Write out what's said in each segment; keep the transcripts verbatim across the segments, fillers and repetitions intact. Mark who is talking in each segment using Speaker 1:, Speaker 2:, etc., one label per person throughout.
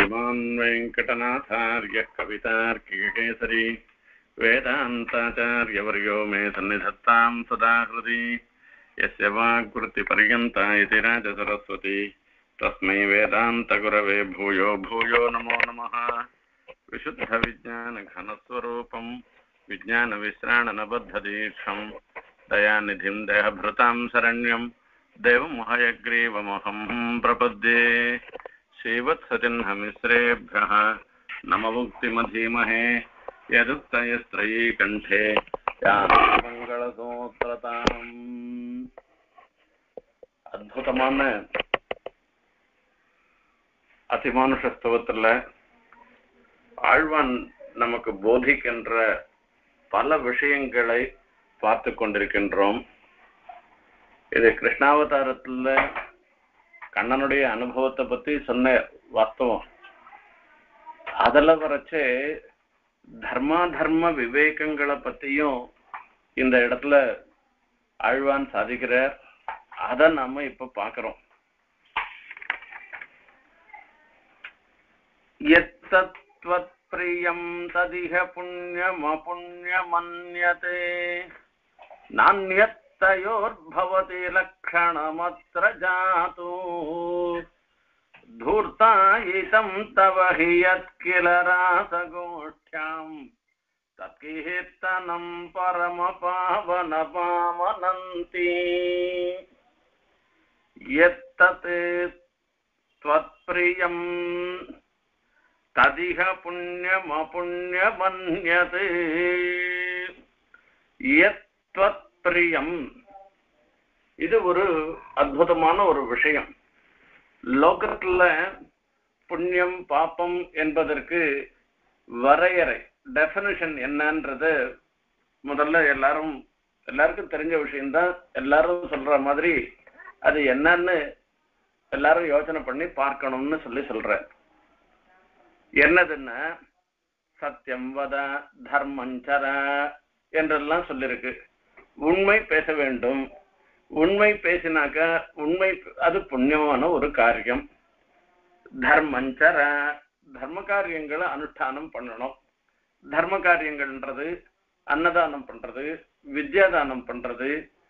Speaker 1: श्रीमान् वेङ्कटनाथार्यः कवितार्किकेसरी वेदान्ताचार्यवर्यो मे सन्निधत्तां सदा हृदि यस्य वाग्वृत्तिपर्यन्ता इति राजसरस्वती तस्मै वेदान्तगुरवे भूयो भूयो नमो नमः। विशुद्धविज्ञानघनस्वरूपं विज्ञानविश्राणनबद्धदीक्षं दयानिधिं देहभृतां शरण्यं देवं हयग्रीवमहं प्रपद्ये। श्रीवत्सचिह्नमिश्रेभ्यः नममुक्तिमधीमहे यदुक्तयस्त्रयी कण्ठे मंगलसूत्रताम्। அற்புதமான அதிமானுஷ ஸ்தவத்துல ஆழ்வான் நமக்கு போதிக்கின்ற பல விஷயங்களை பார்த்து கொண்டிருக்கின்றோம். இது கிருஷ்ணாவதாரத்துல கண்ணனுடைய அனுபவத்தை பத்தி சொன்ன வாஸ்தவம். அதில் வரைச்சே தர்மா தர்ம விவேகங்களை பத்தியும் இந்த இடத்துல ஆழ்வான் சாதிக்கிறார். அதை நாம இப்ப பாக்குறோம். எத்தத்வத் பிரியம் ததிக புண்ணியம் அபுண்ணியமன்யதே நான்யத்தயோர்பவதி லக்ஷணமத்ர ஜாது धूर्तायितं तव हि यत्किल रासगोष्ठ्याम् तत्कीर्तनं परमपावनपावनन्ति यत्तत् त्वत्प्रियं तदिह पुण्यमपुण्यमन्यते यत्त्वत्प्रियम्. இது ஒரு அற்புதமான ஒரு விஷயம். லோகத்துல புண்ணியம் பாப்பம் என்பதற்கு வரையறை டெஃபினிஷன் என்னன்றது முதல்ல எல்லாரும் எல்லாருக்கும் தெரிஞ்ச விஷயம்தான். எல்லாரும் சொல்ற மாதிரி அது என்னன்னு எல்லாரும் யோசனை பண்ணி பார்க்கணும்னு சொல்லி சொல்ற. என்னதுன்னா சத்தியம் வத தர்மஞ்சர என்றெல்லாம் சொல்லிருக்கு. உண்மை பேச வேண்டும். உண்மை பேசினாக்க உண்மை அது புண்ணியமான ஒரு காரியம். தர்மஞ்சர தர்ம காரியங்களை அனுஷ்டானம் பண்ணணும். தர்ம காரியங்கள்ன்றது அன்னதானம் பண்றது, வித்யாதானம் பண்றது,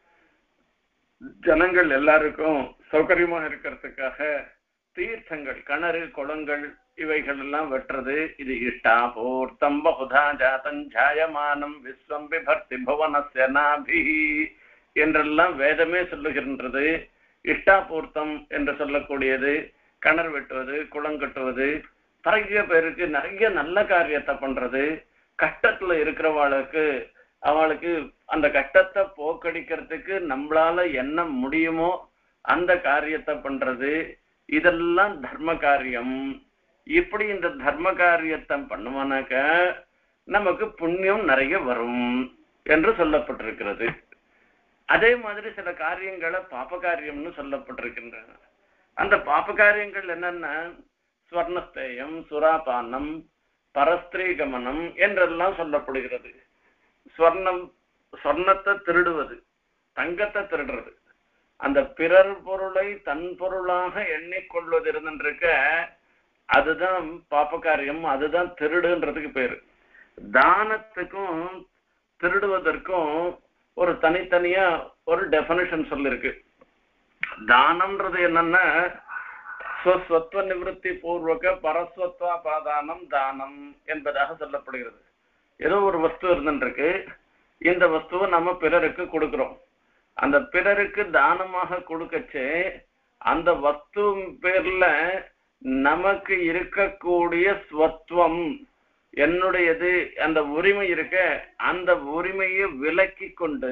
Speaker 1: ஜனங்கள் எல்லாருக்கும் சௌகரியமாக இருக்கிறதுக்காக தீர்த்தங்கள், கிணறு, குளங்கள் இவைகள் எல்லாம் வெட்டுறது. இது இஷ்டா பூர்த்தம் பகுதா ஜாதம் ஜாயமானம் விஸ்வம் விபர்த்தி புவனஸ்ய நாபிஹி என்றெல்லாம் வேதமே சொல்லுகின்றது. இஷ்டாபூர்த்தம் என்று சொல்லக்கூடியது கிணறு வெட்டுவது, குளம் கட்டுவது, நிறைய பேருக்கு நிறைய நல்ல காரியத்தை பண்றது, கஷ்டத்துல இருக்கிறவாளுக்கு அவளுக்கு அந்த கஷ்டத்தை போக்கடிக்கிறதுக்கு நம்மளால என்ன முடியுமோ அந்த காரியத்தை பண்றது. இதெல்லாம் தர்ம காரியம். இப்படி இந்த தர்ம காரியத்தை பண்ணுவானாக்க நமக்கு புண்ணியம் நிறைய வரும் என்று சொல்லப்பட்டிருக்கிறது. அதே மாதிரி சில காரியங்களை பாப காரியம்னு சொல்லப்பட்டிருக்கின்றன. அந்த பாப காரியங்கள் என்னன்னா ஸ்வர்ணஸ்தேயம், சுராபானம், பரஸ்திரீ கமனம் என்றெல்லாம் சொல்லப்படுகிறது. ஸ்வர்ணம் ஸ்வர்ணத்தை திருடுவது, தங்கத்தை திருடுறது, அந்த பிறர் பொருளை தன் பொருளாக எண்ணிக்கொள்வது இருந்துருக்க அதுதான் பாப காரியம். அதுதான் திருடுன்றதுக்கு பேரு. தானத்துக்கும் திருடுவதற்கும் ஒரு தனித்தனியா ஒரு டெஃபினிஷன் சொல்லிருக்கு. தானம்ன்றது என்னன்னா ஸ்வஸ்வத்வ நிவர்த்தி பூர்வக பரஸ்வத்வ பாதானம் தானம் என்பதாக சொல்லப்படுகிறது. ஏதோ ஒரு வஸ்து இருந்துருக்கு, இந்த வஸ்துவை நம்ம பிறருக்கு கொடுக்கிறோம். அந்த பிறருக்கு தானமாக கொடுக்கச்சே அந்த வஸ்து பேர்ல நமக்கு இருக்கக்கூடிய ஸ்வத்வம் என்னுடையது அந்த உரிமை இருக்க அந்த உரிமையை விலக்கி கொண்டு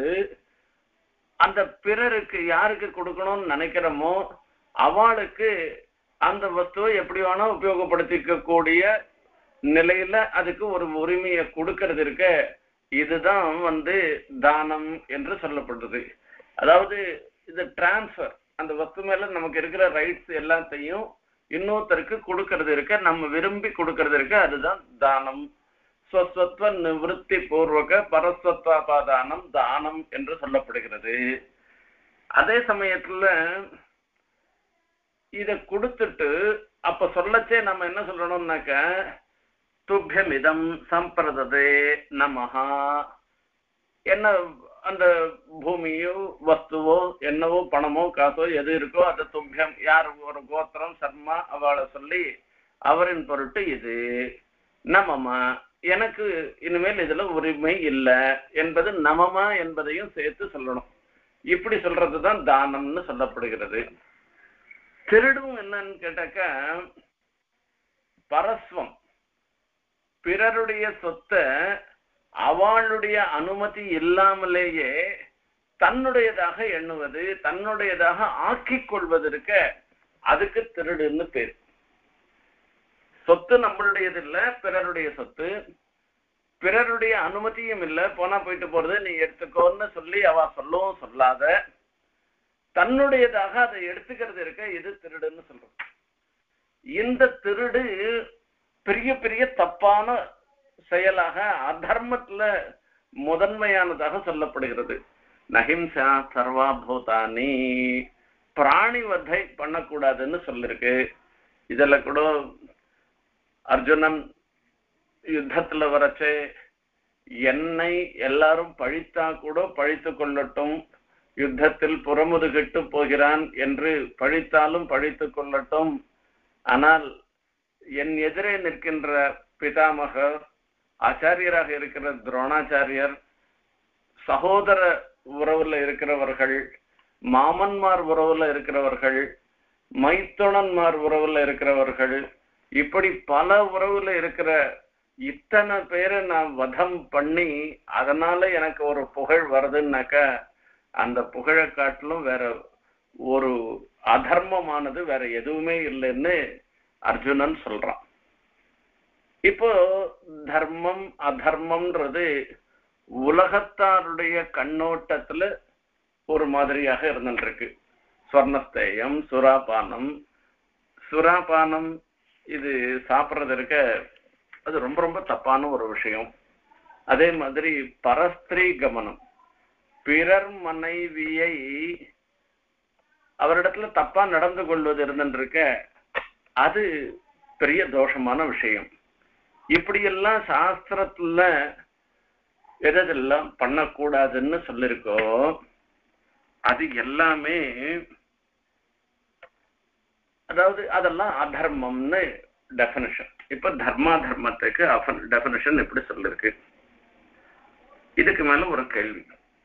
Speaker 1: அந்த பிறருக்கு யாருக்கு கொடுக்கணும்னு நினைக்கிறோமோ அவளுக்கு அந்த வஸ்துவை எப்படி வேணா உபயோகப்படுத்திக்க கூடிய நிலையில அதுக்கு ஒரு உரிமையை கொடுக்கறது இருக்க இதுதான் வந்து தானம் என்று சொல்லப்படுறது. அதாவது இது டிரான்ஸ்பர், அந்த வஸ்து மேல நமக்கு இருக்கிற ரைட்ஸ் எல்லாத்தையும் இன்னொருத்தருக்கு கொடுக்கறது இருக்க, நம்ம விரும்பி கொடுக்கறது இருக்க, அதுதான் தானம். ஸ்வஸ்வத்வ நிவர்த்தி பூர்வக பரஸ்வத்வாபாதானம் தானம் என்று சொல்லப்படுகிறது. அதே சமயத்துல இத கொடுத்துட்டு அப்ப சொல்லச்சே நம்ம என்ன சொல்லணும்னாக்க துப்பியமிதம் சம்பிரததே நமஹா, என்ன அந்த பூமியோ வஸ்துவோ என்னவோ பணமோ காசோ எது இருக்கோ அது துப்பியம், யார் ஒரு கோத்திரம் சர்மா அவளை சொல்லி அவரின் பொருட்டு இது நமமா, எனக்கு இனிமேல் இதுல உரிமை இல்லை என்பது நமமா என்பதையும் சேர்த்து சொல்லணும். இப்படி சொல்றதுதான் தானம்னு சொல்லப்படுகிறது. திருடும் என்னன்னு கேட்டாக்கா பரஸ்வம், பிறருடைய சொத்தை அவளுடைய அனுமதி இல்லாமலேயே தன்னுடையதாக எண்ணுவது, தன்னுடையதாக ஆக்கிக் கொள்வது இருக்க, அதுக்கு திருடுன்னு பேர். சொத்து நம்மளுடையது இல்ல, பிறருடைய சொத்து, பிறருடைய அனுமதியும் இல்லை, போனா போயிட்டு போறது நீ எடுத்துக்கோன்னு சொல்லி அவ சொல்லவும் சொல்லாத தன்னுடையதாக அதை எடுத்துக்கிறது இருக்க, இது திருடுன்னு சொல்றோம். இந்த திருடு பெரிய பெரிய தப்பான செயலாக அதர்மத்துல முதன்மையானதாக சொல்லப்படுகிறது. நஹிம்சா சர்வா பூதானி, பிராணி வதை பண்ணக்கூடாதுன்னு சொல்லிருக்கு. இதுல கூட அர்ஜுனன் யுத்தத்துல வரச்சே என்னை எல்லாரும் பழித்தா கூட பழித்து கொள்ளட்டும், யுத்தத்தில் புறமுதுகிட்டு போகிறான் என்று பழித்தாலும் பழித்து கொள்ளட்டும், ஆனால் என் எதிரே நிற்கின்ற பிதாமகர் ஆச்சாரியராக இருக்கிற துரோணாச்சாரியர், சகோதர உறவுல இருக்கிறவர்கள், மாமன்மார் உறவுல இருக்கிறவர்கள், மைத்துணன்மார் உறவுல இருக்கிறவர்கள், இப்படி பல உறவுல இருக்கிற இத்தனை பேரை நான் வதம் பண்ணி அதனால எனக்கு ஒரு புகழ் வருதுன்னாக்கா அந்த புகழை காட்டிலும் வேற ஒரு அதர்மமானது வேற எதுவுமே இல்லைன்னு அர்ஜுனன் சொல்றான். இப்போ தர்மம் அதர்மம்ன்றது உலகத்தாருடைய கண்ணோட்டத்துல ஒரு மாதிரியாக இருந்துருக்கு. ஸ்வர்ணஸ்தேயம், சுராபானம், சுராபானம் இது சாப்பிட்றது இருக்க, அது ரொம்ப ரொம்ப தப்பான ஒரு விஷயம். அதே மாதிரி பரஸ்திரீ கமனம், பிறர் மனைவியை அவரிடத்துல தப்பா நடந்து கொள்வது இருந்துருக்க, அது பெரிய தோஷமான விஷயம். இப்படியெல்லாம் சாஸ்திரத்துல எதெல்லாம் பண்ணக்கூடாதுன்னு சொல்லிருக்கோ அது எல்லாமே, அதாவது அதெல்லாம் அதர்மம்னு டெபினிஷன். இப்ப தர்மா தர்மத்துக்கு டெபினிஷன் எப்படி சொல்லிருக்கு? இதுக்கு மேல ஒரு கேள்வி.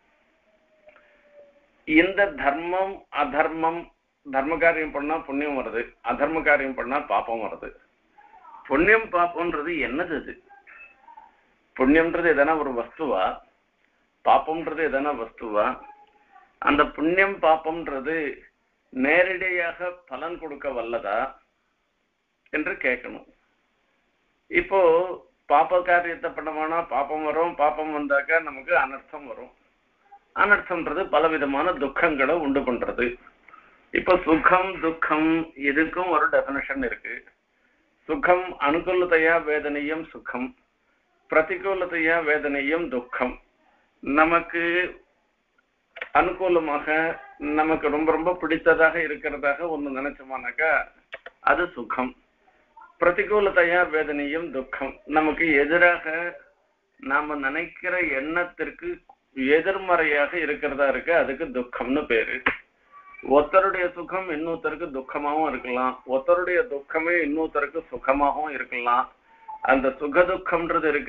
Speaker 1: இந்த தர்மம் அதர்மம், தர்ம காரியம் பண்ணா புண்ணியம் வருது, அதர்ம காரியம் பண்ணா பாப்பம் வருது. புண்ணியம் பாப்பம்ன்றது என்னது? அது புண்ணியம்ன்றது எதனா ஒரு வஸ்துவா? பாப்பம்ன்றது எதனா வஸ்துவா? அந்த புண்ணியம் பாப்பம்ன்றது நேரடியாக பலன் கொடுக்க வல்லதா என்று கேட்கணும். இப்போ பாப்ப காரியத்தை பண்ணமானா பாப்பம் வரும், பாப்பம் வந்தாக்கா நமக்கு அனர்த்தம் வரும். அனர்த்தம்ன்றது பலவிதமான துக்கங்களை உண்டு பண்றது. இப்ப சுகம் துக்கம் இதுக்கும் ஒரு டெபினிஷன் இருக்கு. சுகம் அனுகூலத்தையா வேதனையும் சுகம், பிரதிகூலத்தையா வேதனையும் துக்கம். நமக்கு அனுகூலமாக நமக்கு ரொம்ப ரொம்ப பிடித்ததாக இருக்கிறதாக ஒண்ணு நினைச்சோமானாக்கா அது சுகம். பிரதிகூலத்தையா வேதனையும் துக்கம். நமக்கு எதிராக நாம நினைக்கிற எண்ணத்திற்கு எதிர்மறையாக இருக்கிறதா இருக்கு, அதுக்கு துக்கம்னு பேரு. ஒருத்தருடைய சுகம் இன்னொருத்தருக்கு துக்கமாகவும் இருக்கலாம், ஒருத்தருடைய துக்கமே இன்னொருத்தருக்கு சுகமாகவும் இருக்கலாம். அந்த சுக துக்கம்ன்றது இருக்க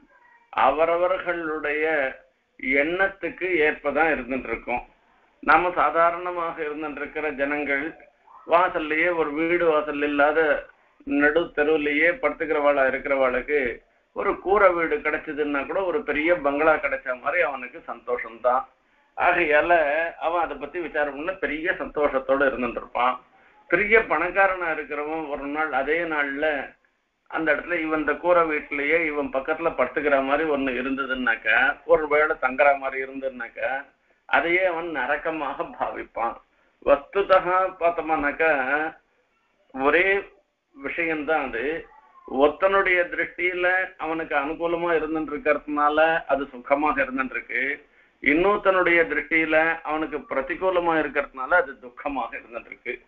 Speaker 1: அவரவர்களுடைய எண்ணத்துக்கு ஏற்பதான் இருந்துட்டு இருக்கும். நாம சாதாரணமாக இருந்துட்டு இருக்கிற ஜனங்கள் வாசல்லையே, ஒரு வீடு வாசல் இல்லாத நடு தெருவிலேயே படுத்துக்கிறவாளா இருக்கிறவாளுக்கு ஒரு கூரை வீடு கிடைச்சதுன்னா கூட ஒரு பெரிய பங்களா கிடைச்ச மாதிரி அவனுக்கு சந்தோஷம்தான். ஆகையால அவன் அதை பத்தி விசாரம் பண்ண பெரிய சந்தோஷத்தோட இருந்துட்டு இருப்பான். பெரிய பணக்காரனா இருக்கிறவன் ஒரு நாள் அதே நாள்ல அந்த இடத்துல இவன் இந்த கூரை வீட்டிலேயே இவன் பக்கத்துல படுத்துக்கிற மாதிரி ஒண்ணு இருந்ததுன்னாக்கா, ஒரு வேளை தங்குற மாதிரி இருந்ததுன்னாக்கா அதையே அவன் நரக்கமாக பாவிப்பான். வஸ்துதா பார்த்தோம்னாக்கா ஒரே விஷயம்தான் அது. ஒருத்தனுடைய திருஷ்டியில அவனுக்கு அனுகூலமா இருந்துட்டு இருக்கிறதுனால அது சுகமாக இருந்துட்டு இருக்கு, இன்னொருத்தனுடைய திருஷ்டியில அவனுக்கு பிரதிகூலமா இருக்கிறதுனால அது துக்கமாக இருந்துட்டு இருக்கு.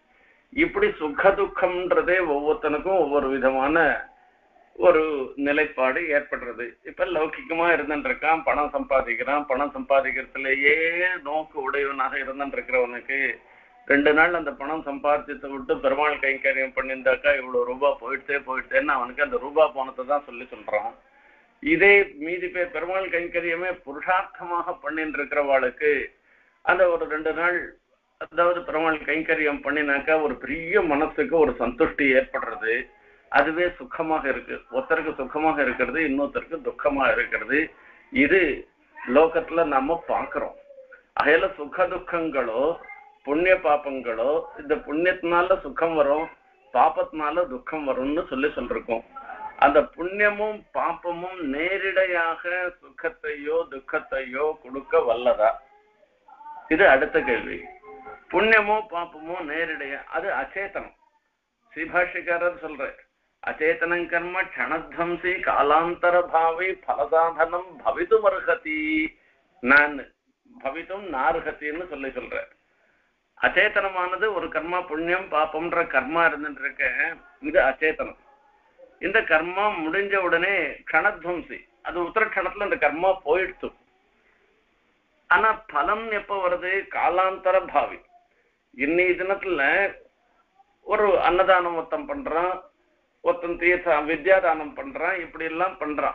Speaker 1: இப்படி சுக துக்கம்ன்றதே ஒவ்வொருத்தனுக்கும் ஒவ்வொரு விதமான ஒரு நிலைப்பாடு ஏற்படுறது. இப்ப லௌகிக்கமா இருந்துருக்கான், பணம் சம்பாதிக்கிறான், பணம் சம்பாதிக்கிறதுலயே நோக்கு உடையவனாக இருந்துருக்கிறவனுக்கு ரெண்டு நாள் அந்த பணம் சம்பாதிச்சதை விட்டு பெருமாள் கைங்கரியம் பண்ணியிருந்தாக்கா இவ்வளவு ரூபாய் போயிட்டே போயிட்டேன்னு அவனுக்கு அந்த ரூபாய் போனத்தை தான் சொல்லி சொல்றான். இதே மீதி பேர் பெருமாள் கைங்கரியமே புருஷார்த்தமாக பண்ணிட்டு இருக்கிறவாளுக்கு அந்த ஒரு ரெண்டு நாள் அதாவது பெருமாள் கைங்கரியம் பண்ணினாக்கா ஒரு பெரிய மனசுக்கு ஒரு சந்துஷ்டி ஏற்படுறது. அதுவே சுகமாக இருக்கு. ஒருத்தருக்கு சுகமாக இருக்கிறது, இன்னொருத்தருக்கு துக்கமா இருக்கிறது. இது லோகத்துல நாம பாக்குறோம். அகையில சுக துக்கங்களோ புண்ணிய பாப்பங்களோ, இந்த புண்ணியத்தினால சுகம் வரும், பாப்பத்தினால துக்கம் வரும்னு சொல்லி சொல்லிருக்கோம். அந்த புண்ணியமும் பாப்பமும் நேரிடையாக சுகத்தையோ துக்கத்தையோ கொடுக்க வல்லதா? இது அடுத்த கேள்வி. புண்ணியமோ பாப்பமோ நேரிடையா, அது அச்சேதனம். ஸ்ரீபாஷிகாரர் சொல்ற அச்சேதனம் கர்ம க்ஷணத்வம்சி காலாந்தர பாவி பலசாதனம் பவிதும் அர்ஹதி நான் பவிதும் நார்ஹத்தின்னு சொல்லி சொல்ற. அச்சேதனமானது ஒரு கர்மா, புண்ணியம் பாப்பம்ன்ற கர்மா இருந்துட்டு இருக்க, இது அச்சேதனம். இந்த கர்மா முடிஞ்ச உடனே க்ஷணத்வம்சி, அது உத்தர க்ஷணத்துல இந்த கர்மா போயிடுச்சு. ஆனா பலம் எப்ப வருது? காலாந்தர பாவி. இன்னைய தினத்துல ஒரு அன்னதானம் ஒருத்தன் பண்றான், ஒருத்தன் தீர்த்த வித்யாதானம் பண்றான், இப்படி எல்லாம் பண்றான்.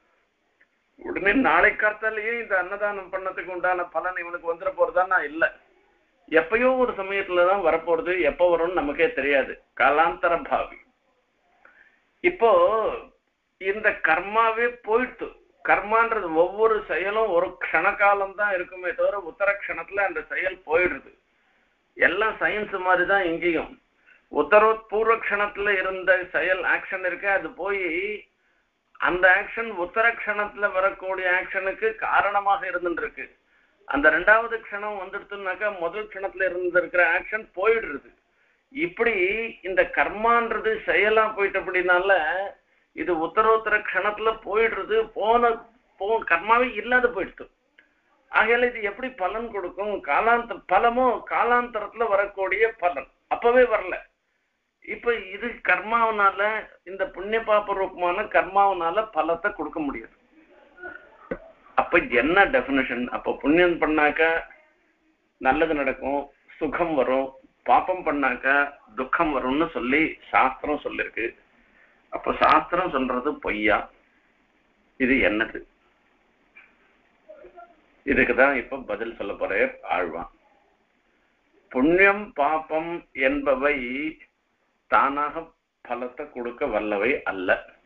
Speaker 1: உடனே நாளை காத்தாலேயே இந்த அன்னதானம் பண்ணதுக்கு உண்டான பலன் இவனுக்கு வந்துட போறதான்னா இல்ல, எப்பயோ ஒரு சமயத்துலதான் வரப்போறது. எப்ப வரும்னு நமக்கே தெரியாது. காலாந்தர பாவி. இப்போ இந்த கர்மாவே போயிடுத்து. கர்மான்றது ஒவ்வொரு செயலும் ஒரு க்ஷணகாலம் தான் இருக்குமே தவிர உத்தர க்ஷணத்துல அந்த செயல் போயிடுது. எல்லாம் சயின்ஸ் மாதிரிதான் இங்கேயும். உத்தர பூர்வ க்ஷணத்துல இருந்த செயல் ஆக்ஷன் இருக்கு, அது போய் அந்த ஆக்ஷன் உத்தர க்ஷணத்துல வரக்கூடிய ஆக்ஷனுக்கு காரணமாக இருந்துட்டு இருக்கு. அந்த ரெண்டாவது க்ஷணம் வந்துடுச்சுனாக்கா முதல் க்ஷணத்துல இருந்திருக்கிற ஆக்ஷன் போயிடுறது. இப்படி இந்த கர்மான்றது செயலா போயிட்டு அப்படின்னால இது உத்தரோத்தர க்ஷணத்துல போயிடுறது. போன போ கர்மாவே இல்லாத போயிடுது. ஆகையால இது எப்படி பலன் கொடுக்கும்? காலாந்த பலமும் காலாந்தரத்துல வரக்கூடிய பலன் அப்பவே வரல. இப்ப இது கர்மாவனால, இந்த புண்ணிய பாப ரூபமான கர்மாவனால பலத்தை கொடுக்க முடியாது. அப்ப என்ன டெபினிஷன்? அப்ப புண்ணியம் பண்ணாக்க நல்லது நடக்கும், சுகம் வரும், பாப்பம் பண்ணாக்க துக்கம் வரும்னு சொல்லி சாஸ்திரம் சொல்லிருக்கு. அப்ப சாஸ்திரம் சொல்றது பொய்யா? இது என்னது? இதுக்குதான் இப்ப பதில் சொல்ல போற ஆழ்வான். புண்ணியம் பாப்பம் என்பவை தானாக பலத்தை கொடுக்க வல்லவை அல்ல.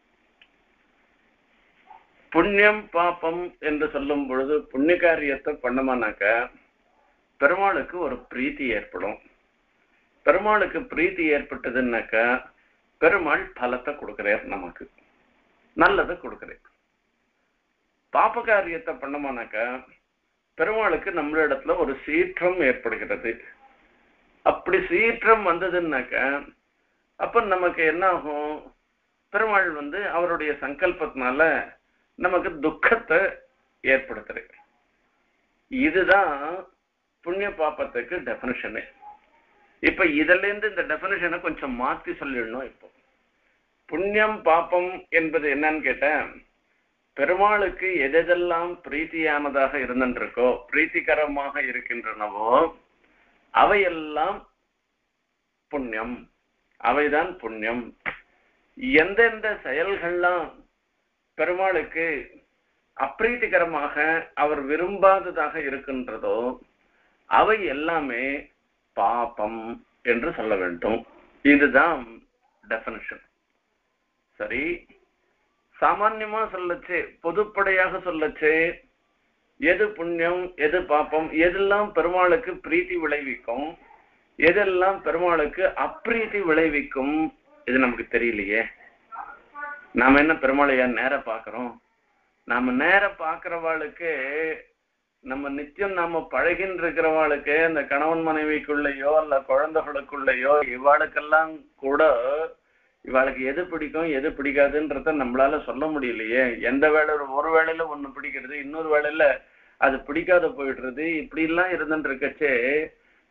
Speaker 1: புண்ணியம் பாப்பம் என்று சொல்லும் பொழுது புண்ணிய காரியத்தை பண்ணமானாக்க பெருமாளுக்கு ஒரு பிரீத்தி ஏற்படும். பெருமாளுக்கு பிரீத்தி ஏற்பட்டதுன்னாக்க பெருமாள் பலத்தை கொடுக்கிறார், நமக்கு நல்லதை கொடுக்கிறார். பாப்ப காரியத்தை பண்ணமானாக்க பெருமாளுக்கு நம்மளிடத்துல ஒரு சீற்றம் ஏற்படுகிறது. அப்படி சீற்றம் வந்ததுன்னாக்க அப்ப நமக்கு என்ன ஆகும்? பெருமாள் வந்து அவருடைய சங்கல்பத்தினால நமக்கு துக்கத்தை ஏற்படுத்துற. இதுதான் புண்ணிய பாப்பத்துக்கு டெபினிஷனு. இப்ப இதுல இருந்து இந்த டெபினிஷனை கொஞ்சம் மாத்தி சொல்லிடணும். இப்போ புண்ணியம் பாப்பம் என்பது என்னன்னு கேட்ட, பெருமாளுக்கு எதெல்லாம் பிரீத்தியானதாக இருந்திருக்கோ, பிரீத்திகரமாக இருக்கின்றனவோ அவையெல்லாம் புண்ணியம், அவைதான் புண்ணியம். எந்தெந்த செயல்கள்லாம் பெருமாளுக்கு அப்பிரீத்திகரமாக அவர் விரும்பாததாக இருக்கின்றதோ அவை எல்லாமே பாபம் என்று சொல்ல வேண்டும். இதுதான் டெபினிஷன். சரி, சாமான்யமா சொல்லச்சு, பொதுப்படையாக சொல்லச்சு, எது புண்ணியம் எது பாப்பம், எதெல்லாம் பெருமாளுக்கு பிரீத்தி விளைவிக்கும், எதெல்லாம் பெருமாளுக்கு அப்பிரீத்தி விளைவிக்கும், இது நமக்கு தெரியலையே. நாம என்ன பெருமாளையா நேர பாக்குறோம்? நாம நேர பாக்குறவாளுக்கு, நம்ம நித்தியம் நாம பழகின்னு இருக்கிறவாளுக்கு, அந்த கணவன் மனைவிக்குள்ளேயோ அல்ல குழந்தைகளுக்குள்ளேயோ இவாளுக்கெல்லாம் கூட இவாளுக்கு எது பிடிக்கும் எது பிடிக்காதுன்றத நம்மளால சொல்ல முடியலையே. எந்த வேலை ஒரு வேளையில ஒண்ணு பிடிக்கிறது, இன்னொரு வேளையில அது பிடிக்காத போயிடுறது, இப்படி எல்லாம் இருந்துட்டு இருக்கச்சே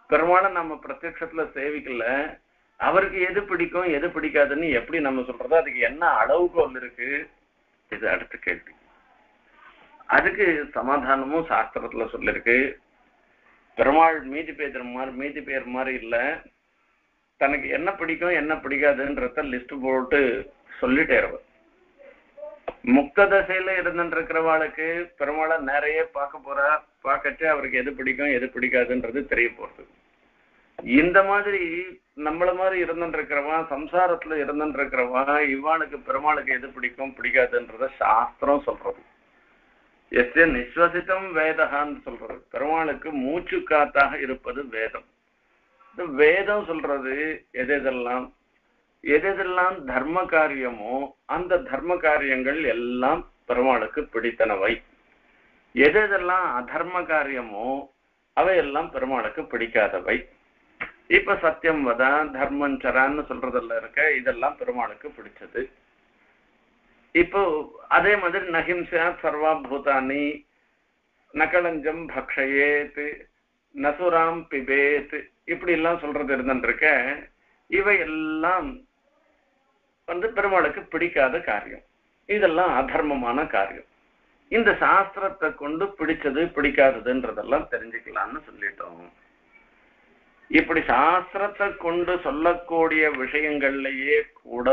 Speaker 1: பெருமாளை நம்ம பிரத்யட்சத்துல சேவிக்கல, அவருக்கு எது பிடிக்கும் எது பிடிக்காதுன்னு எப்படி நம்ம சொல்றது? அதுக்கு என்ன அளவுகோல் இருக்கு? இது அடுத்த கேள்வி. அதுக்கு சமாதானமும் சாஸ்திரத்துல சொல்லிருக்கு. பெருமாள் மீதி பேர் மாதிரி மீதி பேர் மாதிரி இல்ல, தனக்கு என்ன பிடிக்கும் என்ன பிடிக்காதுன்றத லிஸ்ட் போட்டு சொல்லிட்டேருவ. முக்த தசையில இருந்துருக்கிறவாளுக்கு பெருமாளை நிறைய பார்க்க போறா, பார்க்கச்சு அவருக்கு எது பிடிக்கும் எது பிடிக்காதுன்றது தெரிய போறது. இந்த மாதிரி நம்மள மாதிரி இருந்துருக்கிறவா, சம்சாரத்துல இருந்துருக்கிறவா, இவாளுக்கு பெருமாளுக்கு எது பிடிக்கும் பிடிக்காதுன்றத சாஸ்திரம் சொல்றது. எஸ்ய நிஸ்வசித்தம் வேதகான்னு சொல்றது. பெருமாளுக்கு மூச்சு காத்தாக இருப்பது வேதம். இந்த வேதம் சொல்றது எது எதெல்லாம் எது எதெல்லாம் தர்ம காரியமோ அந்த தர்ம காரியங்கள் எல்லாம் பெருமாளுக்கு பிடித்தனவை. எது எதெல்லாம் அதர்ம காரியமோ அவையெல்லாம் பெருமாளுக்கு பிடிக்காதவை. இப்ப சத்தியம் வதா தர்மஞ்சரான்னு சொல்றதெல்லாம் இருக்க, இதெல்லாம் பெருமாளுக்கு பிடிச்சது. இப்போ அதே மாதிரி நஹிம்சா சர்வா பூதானி, நகலஞ்சம் பக்ஷயேத், நசுராம் பிபேத், இப்படி எல்லாம் சொல்றது இருந்துருக்க, இவை எல்லாம் வந்து பெருமாளுக்கு பிடிக்காத காரியம். இதெல்லாம் அதர்மமான காரியம். இந்த சாஸ்திரத்தை கொண்டு பிடிச்சது பிடிக்காததுன்றதெல்லாம் தெரிஞ்சுக்கலாம்னு சொல்லிட்டோம். இப்படி சாஸ்திரத்தை கொண்டு சொல்லக்கூடிய விஷயங்கள்லயே கூட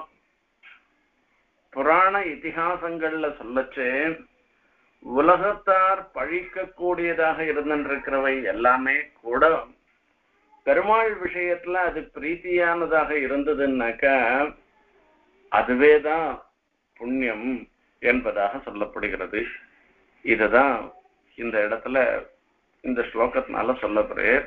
Speaker 1: புராண இதிகாசங்கள்ல சொல்லச்சு உலகத்தார் பழிக்க கூடியதாக இருந்திருக்கிறவை எல்லாமே கூட பெருமாள் விஷயத்துல அது பிரீத்தியானதாக இருந்ததுன்னாக்க அதுவேதான் புண்ணியம் என்பதாக சொல்லப்படுகிறது. இதுதான் இந்த இடத்துல இந்த ஸ்லோகத்தினால சொல்லப்படுற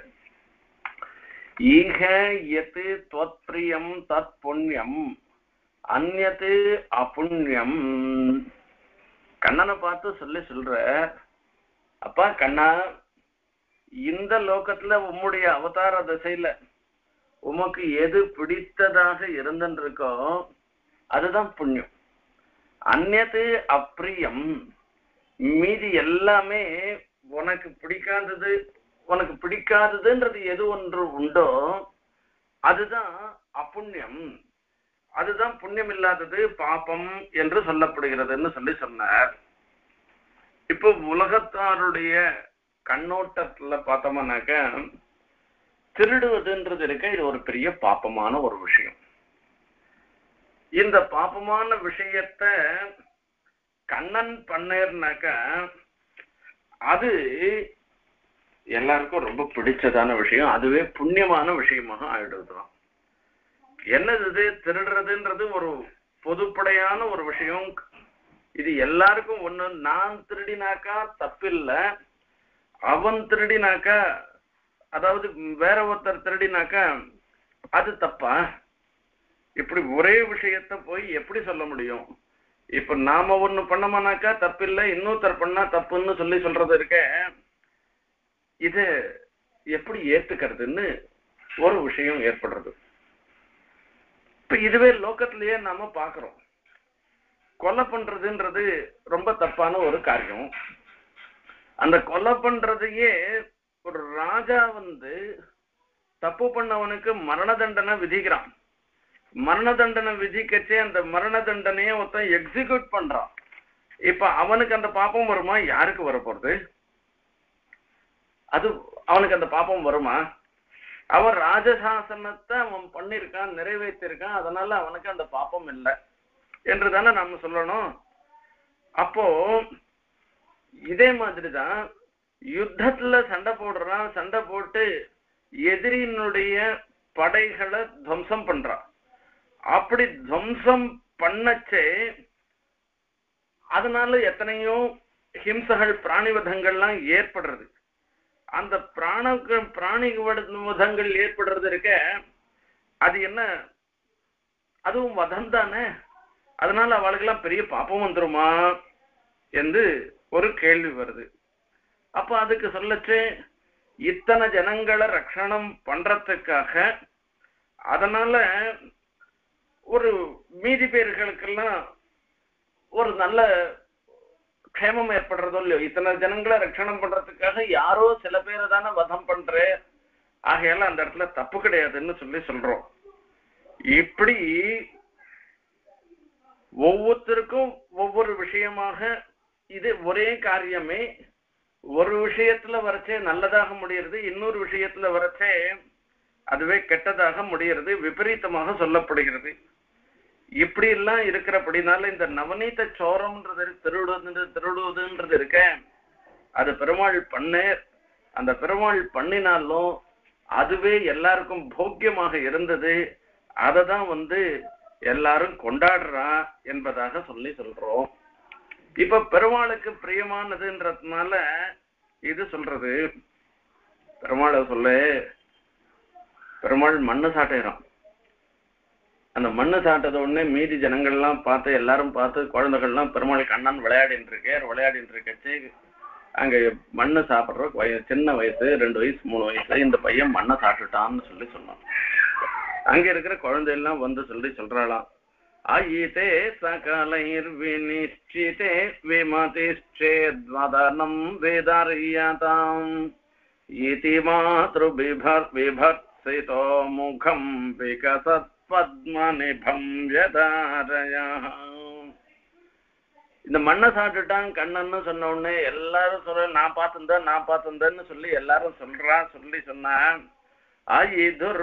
Speaker 1: ஈக யத் த்வத்ப்ரியம் தத் புண்ணியம் அந்யத் அபுண்ணியம். கண்ணனை பார்த்து சொல்லி சொல்ற, அப்பா கண்ணா, இந்த லோகத்துல உம்முடைய அவதார திசையில உமக்கு எது பிடித்ததாக இருந்துருக்கோ அதுதான் புண்ணியம். அந்நது அப்பிரியம், மீதி எல்லாமே உனக்கு பிடிக்காதது. உனக்கு பிடிக்காததுன்றது எது ஒன்று உண்டோ அதுதான் அப்புண்ணியம், அதுதான் புண்ணியம் இல்லாதது, பாபம் என்று சொல்லப்படுகிறதுன்னு சொல்லி சொன்னார். இப்போ உலகத்தாருடைய கண்ணோட்டத்துல பார்த்தோம்னாக்க திருடுவதுன்றது இருக்க, இது ஒரு பெரிய பாப்பமான ஒரு விஷயம். இந்த பாப்பமான விஷயத்த கண்ணன் பண்ணேர்னாக்க அது எல்லாருக்கும் ரொம்ப பிடிச்சதான விஷயம், அதுவே புண்ணியமான விஷயமாக ஆயிடுதான். என்னது திருடுறதுன்றது ஒரு பொதுப்படையான ஒரு விஷயம். இது எல்லாருக்கும் ஒண்ணு. நான் திருடினாக்கா தப்பில்லை, அவன் திருடினாக்கா, அதாவது வேற ஒருத்தர் திருடினாக்கா அது தப்பா? இப்படி ஒரே விஷயத்த போய் எப்படி சொல்ல முடியும்? இப்ப நாம ஒண்ணு பண்ணோம்னாக்கா தப்பில்லை, இன்னொருத்தர் பண்ணா தப்புன்னு சொல்லி சொல்றது இருக்க, இது எப்படி ஏத்துக்கிறதுன்னு ஒரு விஷயம் ஏற்படுறது. இப்ப இதுவே லோகத்திலேயே நாம பாக்குறோம். கொலை பண்றதுன்றது ரொம்ப தப்பான ஒரு காரியம். அந்த கொலை பண்றதையே ஒரு ராஜா வந்து தப்பு பண்ணவனுக்கு மரண தண்டனை விதிக்கிறான். மரண தண்டனை விதிக்கச்சே அந்த மரண தண்டனையை ஒருத்தன் எக்ஸிக்யூட் பண்றான். இப்ப அவனுக்கு அந்த பாப்பம் வருமா? யாருக்கு வர போறது? அது அவனுக்கு அந்த பாப்பம் வருமா? அவன் ராஜசாசனத்தை அவன் பண்ணிருக்கான், நிறைவேற்றிருக்கான், அதனால அவனுக்கு அந்த பாப்பம் இல்லை என்று தானே நாம சொல்லணும். அப்போ இதே மாதிரிதான் யுத்தத்துல சண்டை போடுறான், சண்டை போட்டு எதிரியினுடைய படைகளை துவம்சம் பண்றான். அப்படி துவம்சம் பண்ணச்சே அதனால எத்தனையோ ஹிம்சைகள் பிராணிவதங்கள்லாம் ஏற்படுறது. அந்த பிராண பிராணி வதங்கள் ஏற்படுறது இருக்க, அது என்ன, அதுவும் வதம் தானே. அதனால அவளுக்கெல்லாம் பெரிய பாப்பம் வந்துருமா என்று ஒரு கேள்வி வருது. அப்ப அதுக்கு சொல்லச்சு, இத்தனை ஜனங்களை ரட்சணம் பண்றதுக்காக அதனால ஒரு மீதி பேர்களுக்கெல்லாம் ஒரு நல்ல க்ஷேமம் ஏற்படுறதோ இல்லையோ, இத்தனை ஜனங்களை ரட்சணம் பண்றதுக்காக யாரோ சில பேரை தானே வதம் பண்ற, ஆகையால அந்த இடத்துல தப்பு கிடையாதுன்னு சொல்லி சொல்றோம். இப்படி ஒவ்வொருத்தருக்கும் ஒவ்வொரு விஷயமாக இது ஒரே காரியமே ஒரு விஷயத்துல வரைச்சே நல்லதாக முடியறது, இன்னொரு விஷயத்துல வரைச்சே அதுவே கெட்டதாக முடியறது, விபரீதமாக சொல்லப்படுகிறது. இப்படி எல்லாம் இருக்கிறபடினால இந்த நவநீத சோரம்ன்றது திருடுவது திருடுவதுன்றது இருக்க அது பெருமாள் பண்ண அந்த பெருமாள் பண்ணினாலும் அதுவே எல்லாருக்கும் போக்கியமாக இருந்தது. அதை தான் வந்து எல்லாரும் கொண்டாடுறா என்பதாக சொல்லி சொல்றோம். இப்ப பெருமாளுக்கு பிரியமானதுன்றதுனால இது சொல்றது. பெருமாளை சொல்ல பெருமாள் மண்ணு சாட்டைறான். அந்த மண்ணு சாட்டத உடனே மீதி ஜனங்கள்லாம் பார்த்து எல்லாரும் பார்த்து குழந்தைகள்லாம் பெருமாள் கண்ணன் விளையாடிட்டு இருக்கார் விளையாடிட்டு இருக்கச்சு அங்க மண்ணு சாப்பிட்ற வய சின்ன வயசு ரெண்டு வயசு மூணு வயசு இந்த பையன் மண்ணை சாப்பிட்டுட்டான்னு சொல்லி சொன்னான். அங்க இருக்கிற குழந்தை எல்லாம் வந்து சொல்லி சொல்றாளாம், ஆயிதே சகலைர் விநிஷ்டிதே விமதிஷ்சேத்வதனம் வேதாரியாதாம் இதி மாத்ரு விபர் விபர்சிதோ முகம் விகசத் பத்மநிபம் யதாரயா. இந்த மண்ணை சாப்பிட்டுட்டான் கண்ணன்னு சொன்ன உடனே எல்லாரும் சொல்ற நான் பார்த்திருந்தேன் நான் பார்த்திருந்தேன்னு சொல்லி எல்லாரும் சொல்றா. சொல்லி சொன்னா ஆயிதுர்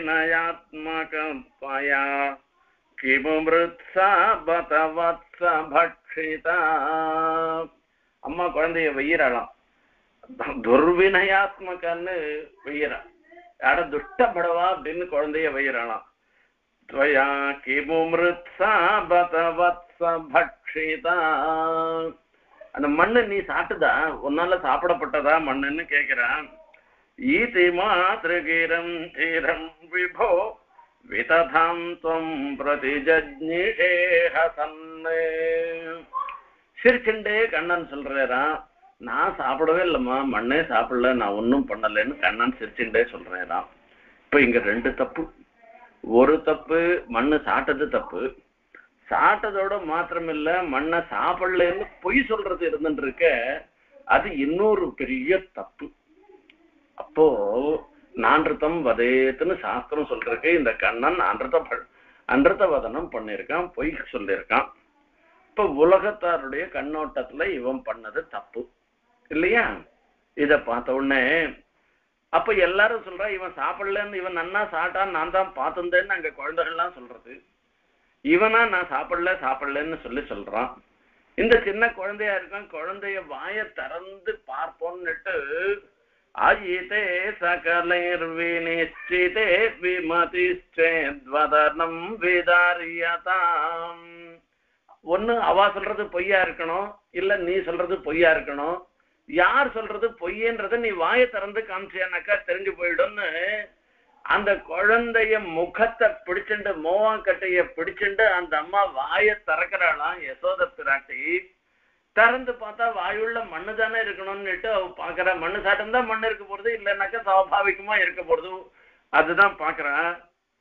Speaker 1: வினயாத்மகயா கிமுமிருத்ஸா பதவத்ஸ பக்ஷிதா. அம்மா குழந்தைய வெய்யறாளாம், துர்வினயாத்மகன்னு வெய்யறா. யார துஷ்டப்படவா அப்படின்னு குழந்தைய வெய்யறாளாம். त्वया किमुमृत्सा बतवत्स भक्षिता. அந்த மண்ணு நீ சாப்பிட்டுதா, உன்னால சாப்பிடப்பட்டதா மண்ணுன்னு கேட்கிறான். ஈதி மாத்ருகிரம் தீரம் விபோ விததாம் துவம் பிரதிஜஜ்ஞிஷேஹசன்னே. சிரிச்சுண்டே கண்ணன் சொல்றான், நான் சாப்பிடவே இல்லம்மா, மண்ணே சாப்பிடல, நான் ஒன்னும் பண்ணலன்னு கண்ணன் சிரிச்சுண்டே சொல்றான். இப்ப இங்க ரெண்டு தப்பு. ஒரு தப்பு மண்ணு சாப்பிட்டது தப்பு, சாப்பிட்டதோட மாத்திரமில்ல மண்ணை சாப்பிடலன்னு பொய் சொல்றது இருந்துட்டு இருக்க, அது இன்னொரு பெரிய தப்பு. அப்போ நான்றுத்தம் வதேத்துன்னு சாஸ்திரம் சொல்றதுக்கு இந்த கண்ணன் அன்றத அன்றத வதனம் பண்ணிருக்கான், பொய் சொல்லியிருக்கான். இப்ப உலகத்தாருடைய கண்ணோட்டத்துல இவன் பண்ணது தப்பு இல்லையா? இத பார்த்த உடனே அப்ப எல்லாரும் சொல்றா இவன் சாப்பிடலன்னு, இவன் நன்னா சாப்பிட்டான் நான் தான் பார்த்துந்தேன்னு அங்க குழந்தைகள்லாம் சொல்றது. இவனா நான் சாப்பிடல சாப்பிடலன்னு சொல்லி சொல்றான். இந்த சின்ன குழந்தையா இருக்கான், குழந்தைய வாய திறந்து பார்ப்போம்னுட்டு ஆயிதே சகலைர் விநிஷ்டிதே விமதிஷ்சேத்வதனம் வேதாரியதாம். ஒண்ணு அவ சொல்றது பொய்யா இருக்கணும், இல்ல நீ சொல்றது பொய்யா இருக்கணும். யார் சொல்றது பொய்யன்றத நீ வாயை திறந்து காமிச்சியானாக்கா தெரிஞ்சு போயிடும்னு அந்த குழந்தைய முகத்தை பிடிச்சுண்டு மோவாக்கட்டைய பிடிச்சுண்டு அந்த அம்மா வாயை திறக்கிறாளாம் யசோத பிராட்டி. திறந்து பார்த்தா வாயுள்ள மண்ணு தானே இருக்கணும்னுட்டு அவ பாக்குற. மண்ணு சாட்டம் மண்ணு இருக்க போறது, இல்லைன்னாக்கா சுவாபாவிகமா இருக்க போறது, அதுதான் பாக்குறான்.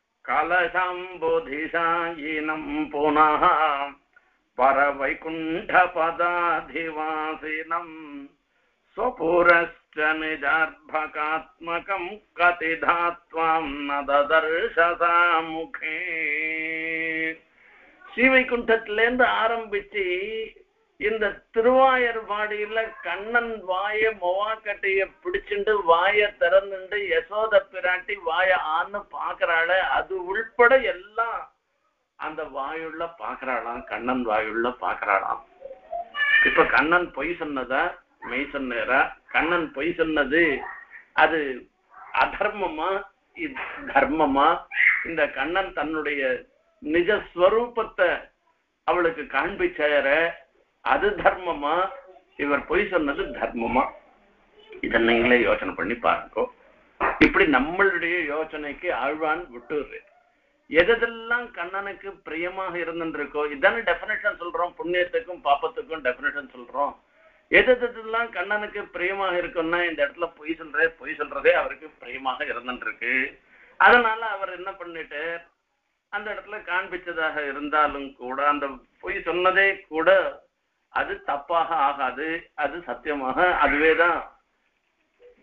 Speaker 1: கலசம்போதிஷாயினம் புனா பரவைகுண்ட பதாதிவாசினம் स्वपुरश्च निजार्भकात्मकं कतिधात्वां न ददर्शसा मुखे. ஸ்ரீவைகுண்டத்திலேருந்து ஆரம்பிச்சு இந்த திருவாயர்பாடியில கண்ணன் வாய மொவாக்கட்டைய பிடிச்சுண்டு வாய திறந்துண்டு யசோத பிராட்டி வாய ஆன்னு பாக்குறாள, அது உள்பட எல்லாம் அந்த வாயுள்ள பாக்குறாளாம், கண்ணன் வாயுள்ள பாக்குறாளாம். இப்ப கண்ணன் பொய் சொன்னதா மெய் சொன்னாரா? கண்ணன் பொய் சொன்னது அது அதர்மமா தர்மமா? இந்த கண்ணன் தன்னுடைய நிஜஸ்வரூபத்தை அவளுக்கு காண்பிச்சார, அது தர்மமா? இவர் பொய் சொன்னது தர்மமா? இத நீங்களே யோசனை பண்ணி பாருங்க. இப்படி நம்மளுடைய யோசனைக்கு ஆழ்வான் விட்டுரு. எதெல்லாம் கண்ணனுக்கு பிரியமாக இருந்துருக்கோ இதான டெபினேஷன் சொல்றோம். புண்ணியத்துக்கும் பாப்பத்துக்கும் டெபினேஷன் சொல்றோம். எதெல்லாம் கண்ணனுக்கு பிரியமாக இருக்குன்னா இந்த இடத்துல பொய் சொல்றே பொய் சொல்றதே அவருக்கு பிரியமாக இருந்துருக்கு. அதனால அவர் என்ன பண்ணிட்டு அந்த இடத்துல காண்பிச்சதாக இருந்தாலும் கூட அந்த பொய் சொன்னதே கூட அது தப்பாக ஆகாது, அது சத்தியமாக அதுவேதான்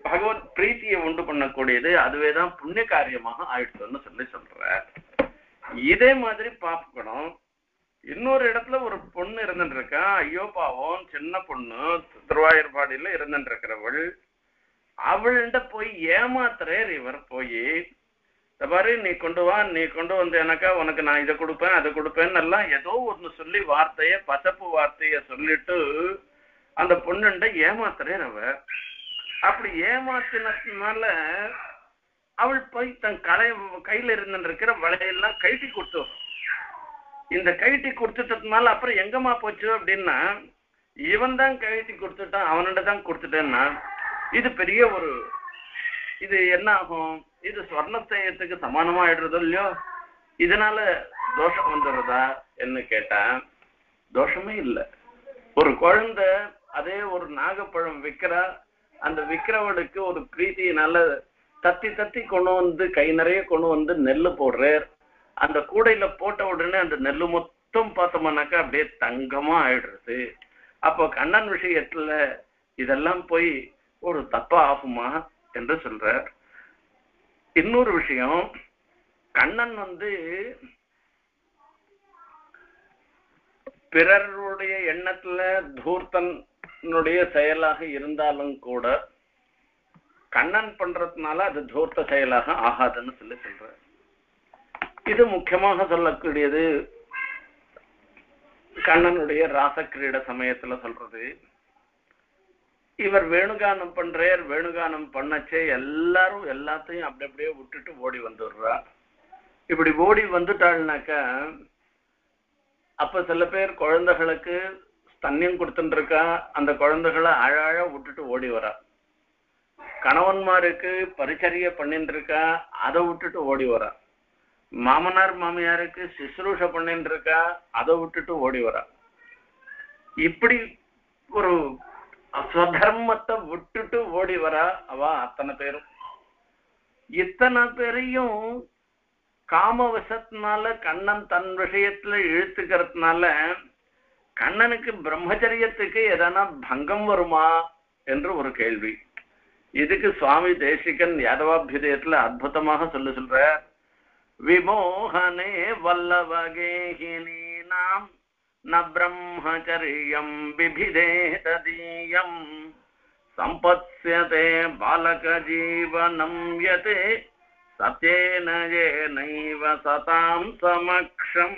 Speaker 1: பகவத் பிரீத்தியை உண்டு பண்ணக்கூடியது, அதுவேதான் புண்ணிய காரியமாக ஆயிடுச்சுன்னு சொல்லி சொல்ற. இதே மாதிரி பார்க்கணும். இன்னொரு இடத்துல ஒரு பொண்ணு இருந்துட்டு இருக்கா, ஐயோ பாவம், சின்ன பொண்ணு, திருவாயூர்பாடியில இருந்துட்டு இருக்கிறவள். அவள்கிட்ட போய் ஏமாத்துறார் இவர். போய் இந்த மாதிரி நீ கொண்டு வா, நீ கொண்டு வந்து எனக்கா உனக்கு நான் இதை கொடுப்பேன் அதை கொடுப்பேன்னு எல்லாம் ஏதோ ஒண்ணு சொல்லி வார்த்தைய பசப்பு வார்த்தைய சொல்லிட்டு அந்த பொண்ணுண்ட ஏமாத்துறார் அவ. அப்படி ஏமாத்தினதுனால அவள் போய் தன் கலை கையில இருந்துட்டு இருக்கிற வளையெல்லாம் கைட்டி கொடுத்து, இந்த கைட்டி கொடுத்துட்டதுனால அப்புறம் எங்கம்மா போச்சு அப்படின்னா, இவன் தான் கைட்டி கொடுத்துட்டான், அவன்கிட்ட தான் கொடுத்துட்டேன்னா இது பெரிய ஒரு இது என்ன ஆகும், இது ஸ்வர்ணத்தையத்துக்கு சமானமா ஆயிடுறதோ இல்லையோ, இதனால தோஷம் வந்துடுறதா என்ன கேட்டா தோஷமே இல்லை. ஒரு குழந்தை அதே ஒரு நாகப்பழம் விற்கிறா, அந்த விற்கிறவளுக்கு ஒரு பிரீத்தியினால தத்தி தத்தி கொண்டு வந்து கை நிறைய கொண்டு வந்து நெல்லு போடுறார். அந்த கூடையில போட்ட உடனே அந்த நெல்லு மொத்தம் பார்த்தோம்னாக்கா அப்படியே தங்கமா ஆயிடுறது. அப்போ கண்ணன் விஷயத்துல இதெல்லாம் போய் ஒரு தப்பா ஆகுமா என்று சொல்றார். இன்னொரு விஷயம், கண்ணன் வந்து பிறருடைய எண்ணத்துல தூர்த்தனுடைய செயலாக இருந்தாலும் கூட கண்ணன் பண்றதுனால அது தூர்த்த செயலாக ஆகாதுன்னு சொல்லி சொல்ற. இது முக்கியமாக சொல்லக்கூடியது கண்ணனுடைய ராசக்கிரீட சமயத்துல சொல்றது. இவர் வேணுகானம் பண்றார், வேணுகானம் பண்ணச்சே எல்லாரும் எல்லாத்தையும் அப்படி அப்படியே விட்டுட்டு ஓடி வந்துடுறா. இப்படி ஓடி வந்துட்டாள்னாக்கா அப்ப சில பேர் குழந்தைகளுக்கு ஸ்தன்யம் கொடுத்துட்டு இருக்கா, அந்த குழந்தைகளை அழாழ விட்டுட்டு ஓடி வரா. கணவன்மாருக்கு பரிச்சரிய பண்ணிட்டு இருக்கா, அதை விட்டுட்டு ஓடி வரா. மாமனார் மாமியாருக்கு சிசுரூஷ பண்ணிட்டு இருக்கா, அதை விட்டுட்டு ஓடி வரா. இப்படி ஒரு ஸ்வதர்மத்தை விட்டுட்டு ஓடி வரா அவ அத்தனை பேரும். இத்தனை பேரையும் காமவசத்தினால கண்ணன் தன் விஷயத்துல இழுத்துக்கிறதுனால கண்ணனுக்கு பிரம்மச்சரியத்துக்கு எதனா பங்கம் வருமா என்று ஒரு கேள்வி. இதுக்கு சுவாமி தேசிகன் யாதவாபியுதயத்துல அற்புதமாக சொல்ல சொல்ற. விமோகனே வல்லவகேகினி நாம் ந பிரம்மச்சரியம் விபிதே ததீயம் சம்பத்ஸ்யதே பாலக ஜீவனம் யதே சத்யேன ஏனைவ சதாம் சமக்ஷம்.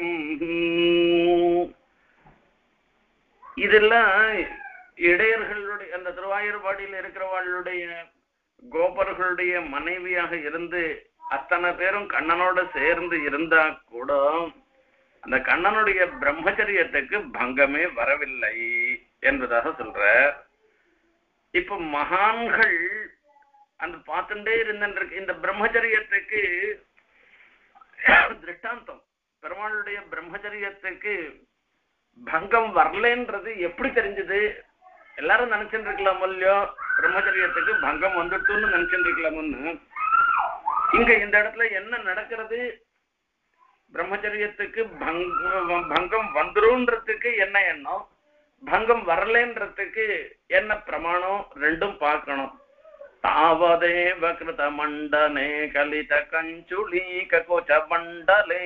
Speaker 1: இதெல்லாம் இடையர்களுடைய அந்த திருவாயூர்பாடியில் இருக்கிறவர்களுடைய கோபர்களுடைய மனைவியாக இருந்து அத்தனை பேரும் கண்ணனோட சேர்ந்து இருந்தா கூட அந்த கண்ணனுடைய பிரம்மச்சரியத்துக்கு பங்கமே வரவில்லை என்பதாக சொல்ற. இப்ப மகான்கள் அந்த பார்த்துட்டே இருந்த இந்த பிரம்மச்சரியத்துக்கு திருஷ்டாந்தம், பெருமாளுடைய பிரம்மச்சரியத்துக்கு பங்கம் வரலன்றது எப்படி தெரிஞ்சது? எல்லாரும் நினைச்சுட்டு இருக்கலாம் இல்லையோ, பிரம்மச்சரியத்துக்கு பங்கம் வந்துட்டுன்னு நினைச்சுட்டு இருக்கலாம்னு. இங்க இந்த இடத்துல என்ன நடக்கிறது? பிரம்மச்சரியத்துக்கு பங்கம் வந்துருன்றதுக்கு என்ன எண்ணம், பங்கம் வரலன்றதுக்கு என்ன பிரமாணம், ரெண்டும் பார்க்கணும். தாவதேவ கிருத மண்டலே கலித கஞ்சுலீக கோச்ச மண்டலே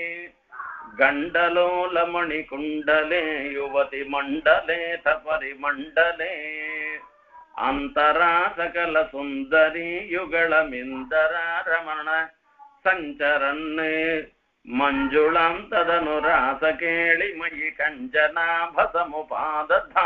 Speaker 1: கண்டலோலமணி குண்டலே யுவதி மண்டலே தபரி மண்டலே அந்தரா சகல சுந்தரி யுகளமிந்தர ரமண சஞ்சரன் மஞ்சுளாம் ததனு ராச கேளி மயி கஞ்சனாபசமுபாததா.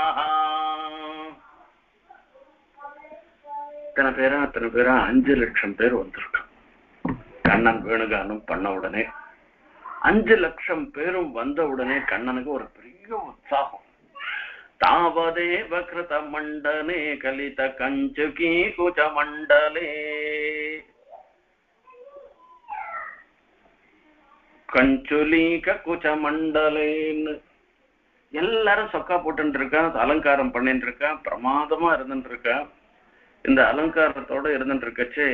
Speaker 1: இத்தனை பேரா அத்தனை பேரா அஞ்சு லட்சம் பேர் வந்திருக்கான். கண்ணன் வேணுகானம் பண்ண உடனே அஞ்சு லட்சம் பேரும் வந்த உடனே கண்ணனுக்கு ஒரு பெரிய உற்சாகம். தாவதேவ கிருத மண்டலே கலித கஞ்சுகி குஜ மண்டலே கஞ்சுலீக குஜ மண்டலேன்னு எல்லாரும் சொக்கா போட்டு இருக்கா, அலங்காரம் பண்ணிட்டு இருக்கா, பிரமாதமா இருந்துட்டு இருக்கா. இந்த அலங்காரத்தோட இருந்துட்டு இருக்கச்சே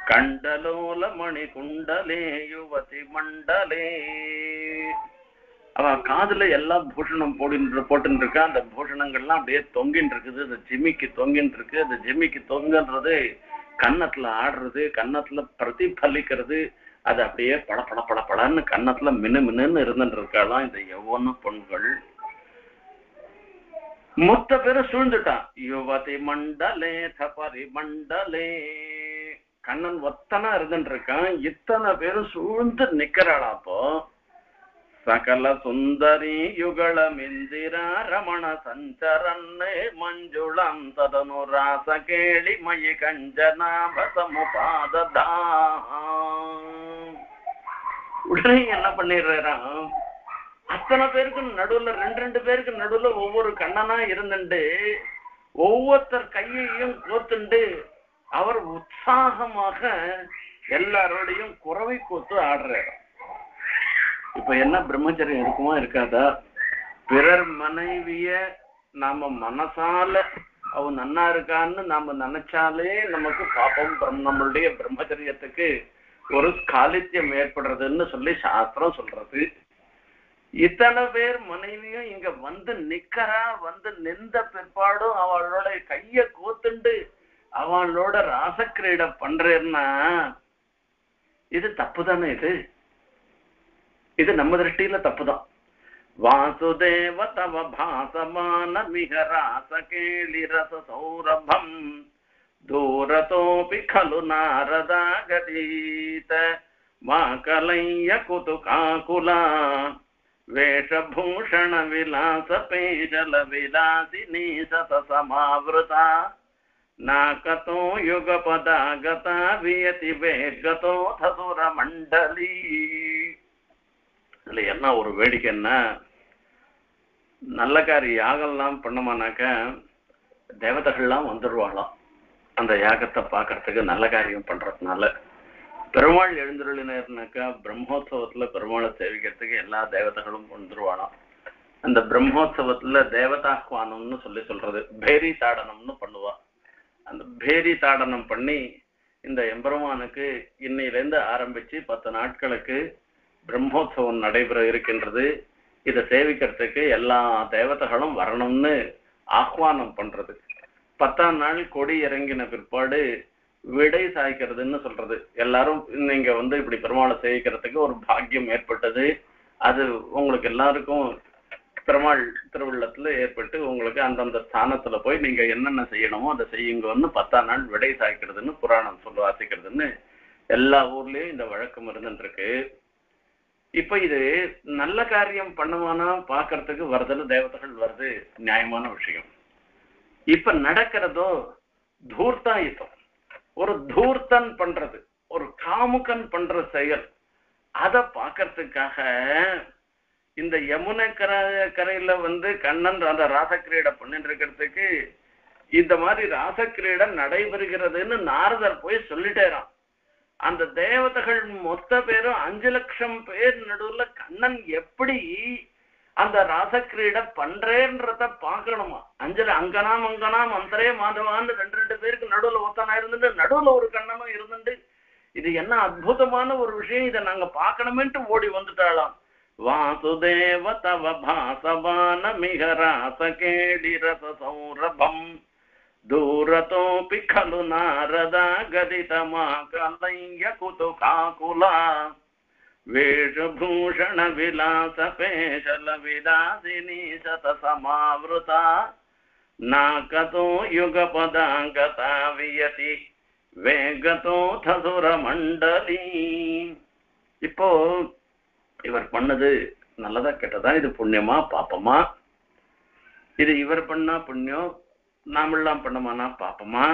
Speaker 1: கண்டலோல மணி குண்டலே யுவதி மண்டலே அவ காதுல எல்லாம் பூஷணம் போடின்ற போட்டுன்னு இருக்கா. அந்த பூஷணங்கள்லாம் அப்படியே தொங்கின்னு இருக்குது. அந்த ஜிம்மிக்கு தொங்கின்னு இருக்கு. அந்த ஜிம்மிக்கு தொங்குன்றது கன்னத்துல ஆடுறது, கன்னத்துல பிரதிபலிக்கிறது. அது அப்படியே பட பட பட படன்னு கன்னத்துல மினு மினுன்னு இருந்துட்டு இருக்காளாம் இந்த யௌவன பெண்கள். மொத்த பேரும் சூழ்ந்துட்டான். யுவதி மண்டலே தபரி மண்டலே, கண்ணன் ஒத்தனா இருந்துட்டு இருக்கான். இத்தனை பேரும் சூழ்ந்து நிக்கிறாளா. அப்போ சகல சுந்தரி யுகலம் இந்திரா ரமண சஞ்சரன்னே மஞ்சுளம் ததனு ராச கேளி மயி கஞ்சனாபசமுபாததா. உடனே என்ன பண்ணிடுறான், அத்தனை பேருக்கு நடுவுல ரெண்டு ரெண்டு பேருக்கு நடுவுல ஒவ்வொரு கண்ணனா இருந்துட்டு ஒவ்வொருத்தர் கையையும் கோத்துண்டு அவர் உற்சாகமாக எல்லாரோடையும் குறவை கோத்து ஆடுறாரு. இப்ப என்ன பிரம்மச்சரியம் இருக்குமா இருக்காதா? பிறர் மனைவிய நாம மனசால அவ நன்னா இருக்கான்னு நாம நினைச்சாலே நமக்கு பாப்பம், நம்மளுடைய பிரம்மச்சரியத்துக்கு ஒரு காலித்தியம் ஏற்படுறதுன்னு சொல்லி சாஸ்திரம் சொல்றது. இத்தனை பேர் மனைவியும் இங்க வந்து நிக்கிறா. வந்து நின்ற பிற்பாடும் அவளோட கைய கோத்துண்டு அவளோட ராசக்கிரீடை பண்றேன்னா இது தப்புதானே? இது இது நம்ம திருஷ்டியில தப்புதான். வாசுதேவ தவ பாசமான மிக ராச கேளி ரச சௌரபம் தூரதோபி கலு நாரதா கதீத மாகலய்ய குதுகாகுலா வேஷபூஷண விலாச பேஜல விலாசினி சத சமாவிருதா நாகதோ யுகபதா கதா வியதி வேகதோ ததுர மண்டலி. இதுல என்ன ஒரு வேடிக்கைன்னா, நல்ல காரிய யாகம்லாம் பண்ணமானாக்க தேவதைகள்லாம் வந்துடுவாளாம் அந்த யாகத்தை பார்க்கறதுக்கு. நல்ல காரியம் பண்றதுனால பெருமாள் எழுந்துருளினாக்கா பிரம்மோத்சவத்துல பெருமாளை சேவிக்கிறதுக்கு எல்லா தேவதைகளும் வந்துருவாளாம். அந்த பிரம்மோத்சவத்துல தேவதாஹ்வானம்னு சொல்லி சொல்றது, பேரி தாடனம்னு பண்ணுவா. அந்த பேரி தாடனம் பண்ணி இந்த எம்பெருமானுக்கு இன்னையிலேருந்து ஆரம்பிச்சு பத்து நாட்களுக்கு பிரம்மோத்சவம் நடைபெற இருக்கின்றது. இதை சேவிக்கிறதுக்கு எல்லா தேவதைகளும் வரணும்னு ஆஹ்வானம் பண்றது. பத்தாம் நாள் கொடி இறங்கின பிற்பாடு விடை சாய்க்கிறதுன்னு சொல்றது. எல்லாரும் நீங்க வந்து இப்படி பெருமாளை சேவிக்கிறதுக்கு ஒரு பாக்கியம் ஏற்பட்டது. அது உங்களுக்கு எல்லாருக்கும் பெருமாள் திருவுள்ளத்துல ஏற்பட்டு உங்களுக்கு அந்தந்த ஸ்தானத்துல போய் நீங்க என்னென்ன செய்யணுமோ அதை செய்யுங்கன்னு பத்தாம் நாள் விடை சாய்க்கிறதுன்னு புராணம் சொல்ல வாசிக்கிறதுன்னு எல்லா ஊர்லயும் இந்த வழக்கம் இருந்துட்டு இருக்கு. இப்ப இது நல்ல காரியம் பண்ணுவானா பாக்குறதுக்கு வருதுல தேவதைகள் வருது, நியாயமான விஷயம். இப்ப நடக்கிறதோ தூர்த்தாயுத்தம், ஒரு தூர்த்தன் பண்றது, ஒரு காமுகன் பண்ற செயல். அத பாக்கிறதுக்காக இந்த யமுனை கரை கரையில வந்து கண்ணன் அந்த ராசக்கிரீடை பண்ணிட்டு இருக்கிறதுக்கு இந்த மாதிரி ராசக்கிரீடை நடைபெறுகிறதுன்னு நாரதர் போய் சொல்லிட்டேறான். அந்த தேவதைகள் மொத்த பேரும் அஞ்சு லட்சம் பேர் நடுவுல கண்ணன் எப்படி அந்த ராசக்கிரீடை பண்றேன்றத பாக்கணுமா. அஞ்சு அங்கனாம் அங்கனாம் அந்தரே மாதவான்னு ரெண்டு ரெண்டு பேருக்கு நடுவுல ஒத்தனா இருந்துட்டு நடுவுல ஒரு கண்ணனும் இருந்துட்டு இது என்ன அற்புதமான ஒரு விஷயம், இதை நாங்க பாக்கணுமேன்ட்டு ஓடி வந்துட்டாளாம். வாசுதேவ தவ பாசவான மிக ராச கேடி ரச சௌரபம் தூரதோபி கலு நாரதா கதிதமா கலைய குதுகாகுலா வேஷபூஷண விலாச பேஷல விலாசினி சத சமாவிருதா நாகதோ யுகபதாங்கதா வியதி வேகதோ ததுர மண்டலி. இப்போ இவர் பண்ணது நல்லதா கெட்டதா, இது புண்ணியமா பாப்பமா, இது இவர் பண்ணா புண்ணியம் நாமெல்லாம் பண்ணமானா பாப்பமா?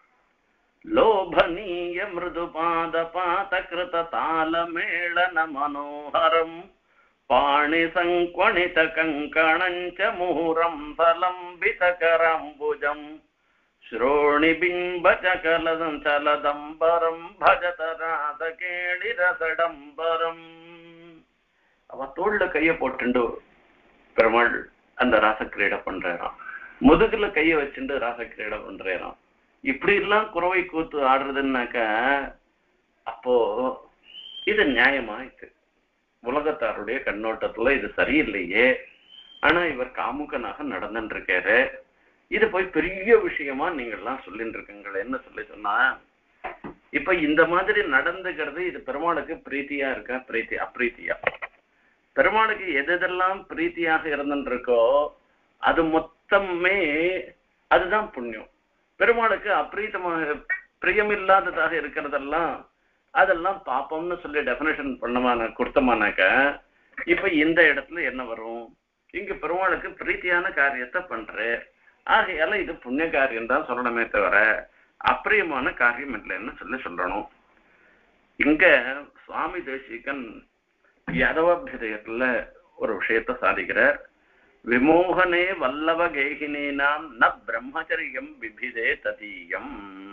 Speaker 1: லோபனீய மிருது பாத பாத கிருத தால மேளன மனோஹரம் பாணி சங்கணித கங்கணஞ்ச முஹுரம் சலம்பித கரம்புஜம் ஸ்ரோணி பிம்ப சகலதம் சலதம்பரம் பஜத ராத கேளி ரசடம்பரம். அவ தோல்ல கைய போட்டுண்டு பெருமாள் அந்த ராசக்கிரீடை பண்றாராம். முதுகுல கைய வச்சுட்டு ராசக்கிரீடை பண்றாராம். இப்படி எல்லாம் குறவை கூத்து ஆடுறதுன்னாக்க அப்போ இது நியாயமா? இது உலகத்தாருடைய கண்ணோட்டத்துல இது சரியில்லையே, ஆனா இவர் காமுகனாக நடந்துட்டு இருக்காரு, இது போய் பெரிய விஷயமா நீங்க எல்லாம் சொல்லிட்டு இருக்கீங்களே என்ன சொல்லி சொன்னா, இப்ப இந்த மாதிரி நடந்துக்கிறது இது பெருமாளுக்கு பிரீத்தியா இருக்கா பிரீத்தி அப்ரீத்தியா? பெருமாளுக்கு எது எதெல்லாம் பிரீத்தியாக இருந்துட்டு இருக்கோ அது மொத்தமே அதுதான் புண்ணியம். பெருமாளுக்கு அப்ரீத்தமாக பிரியமில்லாததாக இருக்கிறதெல்லாம் அதெல்லாம் பாப்பம்னு சொல்லி டெபினேஷன் பண்ணமான கொடுத்தமானாக்க இப்ப இந்த இடத்துல என்ன வரும்? இங்க பெருமாளுக்கு பிரீத்தியான காரியத்தை பண்ற, ஆகையால இது புண்ணிய காரியம் தான் சொல்லணுமே தவிர அப்பிரியமான காரியம் இல்லைன்னு சொல்லி சொல்லணும். இங்க சுவாமி தேசிகன் யாதவாபியுதயத்துல ஒரு விஷயத்த சாதிக்கிறார். விமோகனே வல்லவ கேகினீனாம் ந பிரம்மச்சரியம் விபிதே ததீயம்.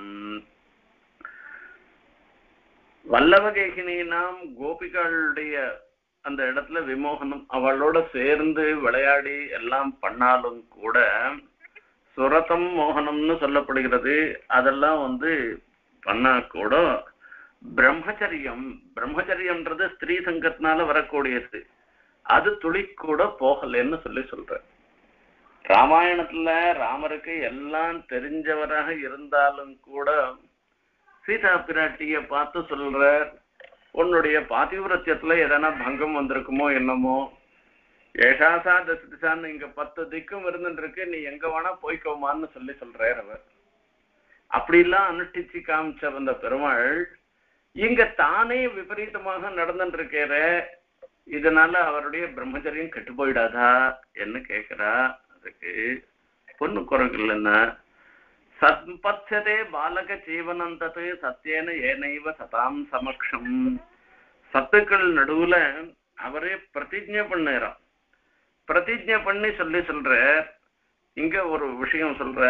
Speaker 1: வல்லவ கேகினீனாம் கோபிகளுடைய அந்த இடத்துல விமோகனம் அவளோட சேர்ந்து விளையாடி எல்லாம் பண்ணாலும் கூட சுரதம் மோகனம்னு சொல்லப்படுகிறது. அதெல்லாம் வந்து பண்ணா கூட பிரம்மச்சரியம், பிரம்மச்சரியம்ன்றது ஸ்திரீ சங்கத்தினால வரக்கூடியது, அது துளி கூட போகலன்னு சொல்லி சொல்ற. ராமாயணத்துல ராமருக்கு எல்லாம் தெரிஞ்சவராக இருந்தாலும் கூட சீதா பிராட்டிய பார்த்து சொல்ற, உன்னுடைய பாதிவிரத்தியத்துல எதனா பங்கம் வந்திருக்குமோ என்னமோ, ஏஷாசா தசிசான்னு இங்க பத்து திக்கும் இருந்துட்டு இருக்கு, நீ எங்க வேணா போய்க்கோமான்னு சொல்லி சொல்றார் அவர். அப்படிலாம் அனுஷ்டிச்சு காமிச்ச வந்த பெருமாள் இங்க தானே விபரீதமாக நடந்துட்டு இருக்கிற, இதனால அவருடைய பிரம்மச்சரியம் கெட்டு போயிடாதா என்ன கேக்குறா. அதுக்கு பொண்ணு குறைகள் இல்லைன்னா சம்பத்ததே பாலக ஜீவனந்தது சத்தியன ஏனைவ சதாம் சமக்ஷம். சத்துக்கள் நடுவுல அவரே பிரதிஜை பண்ணாராம். பிரதிஜை பண்ணி சொல்லி சொல்ற, இங்க ஒரு விஷயம் சொல்ற,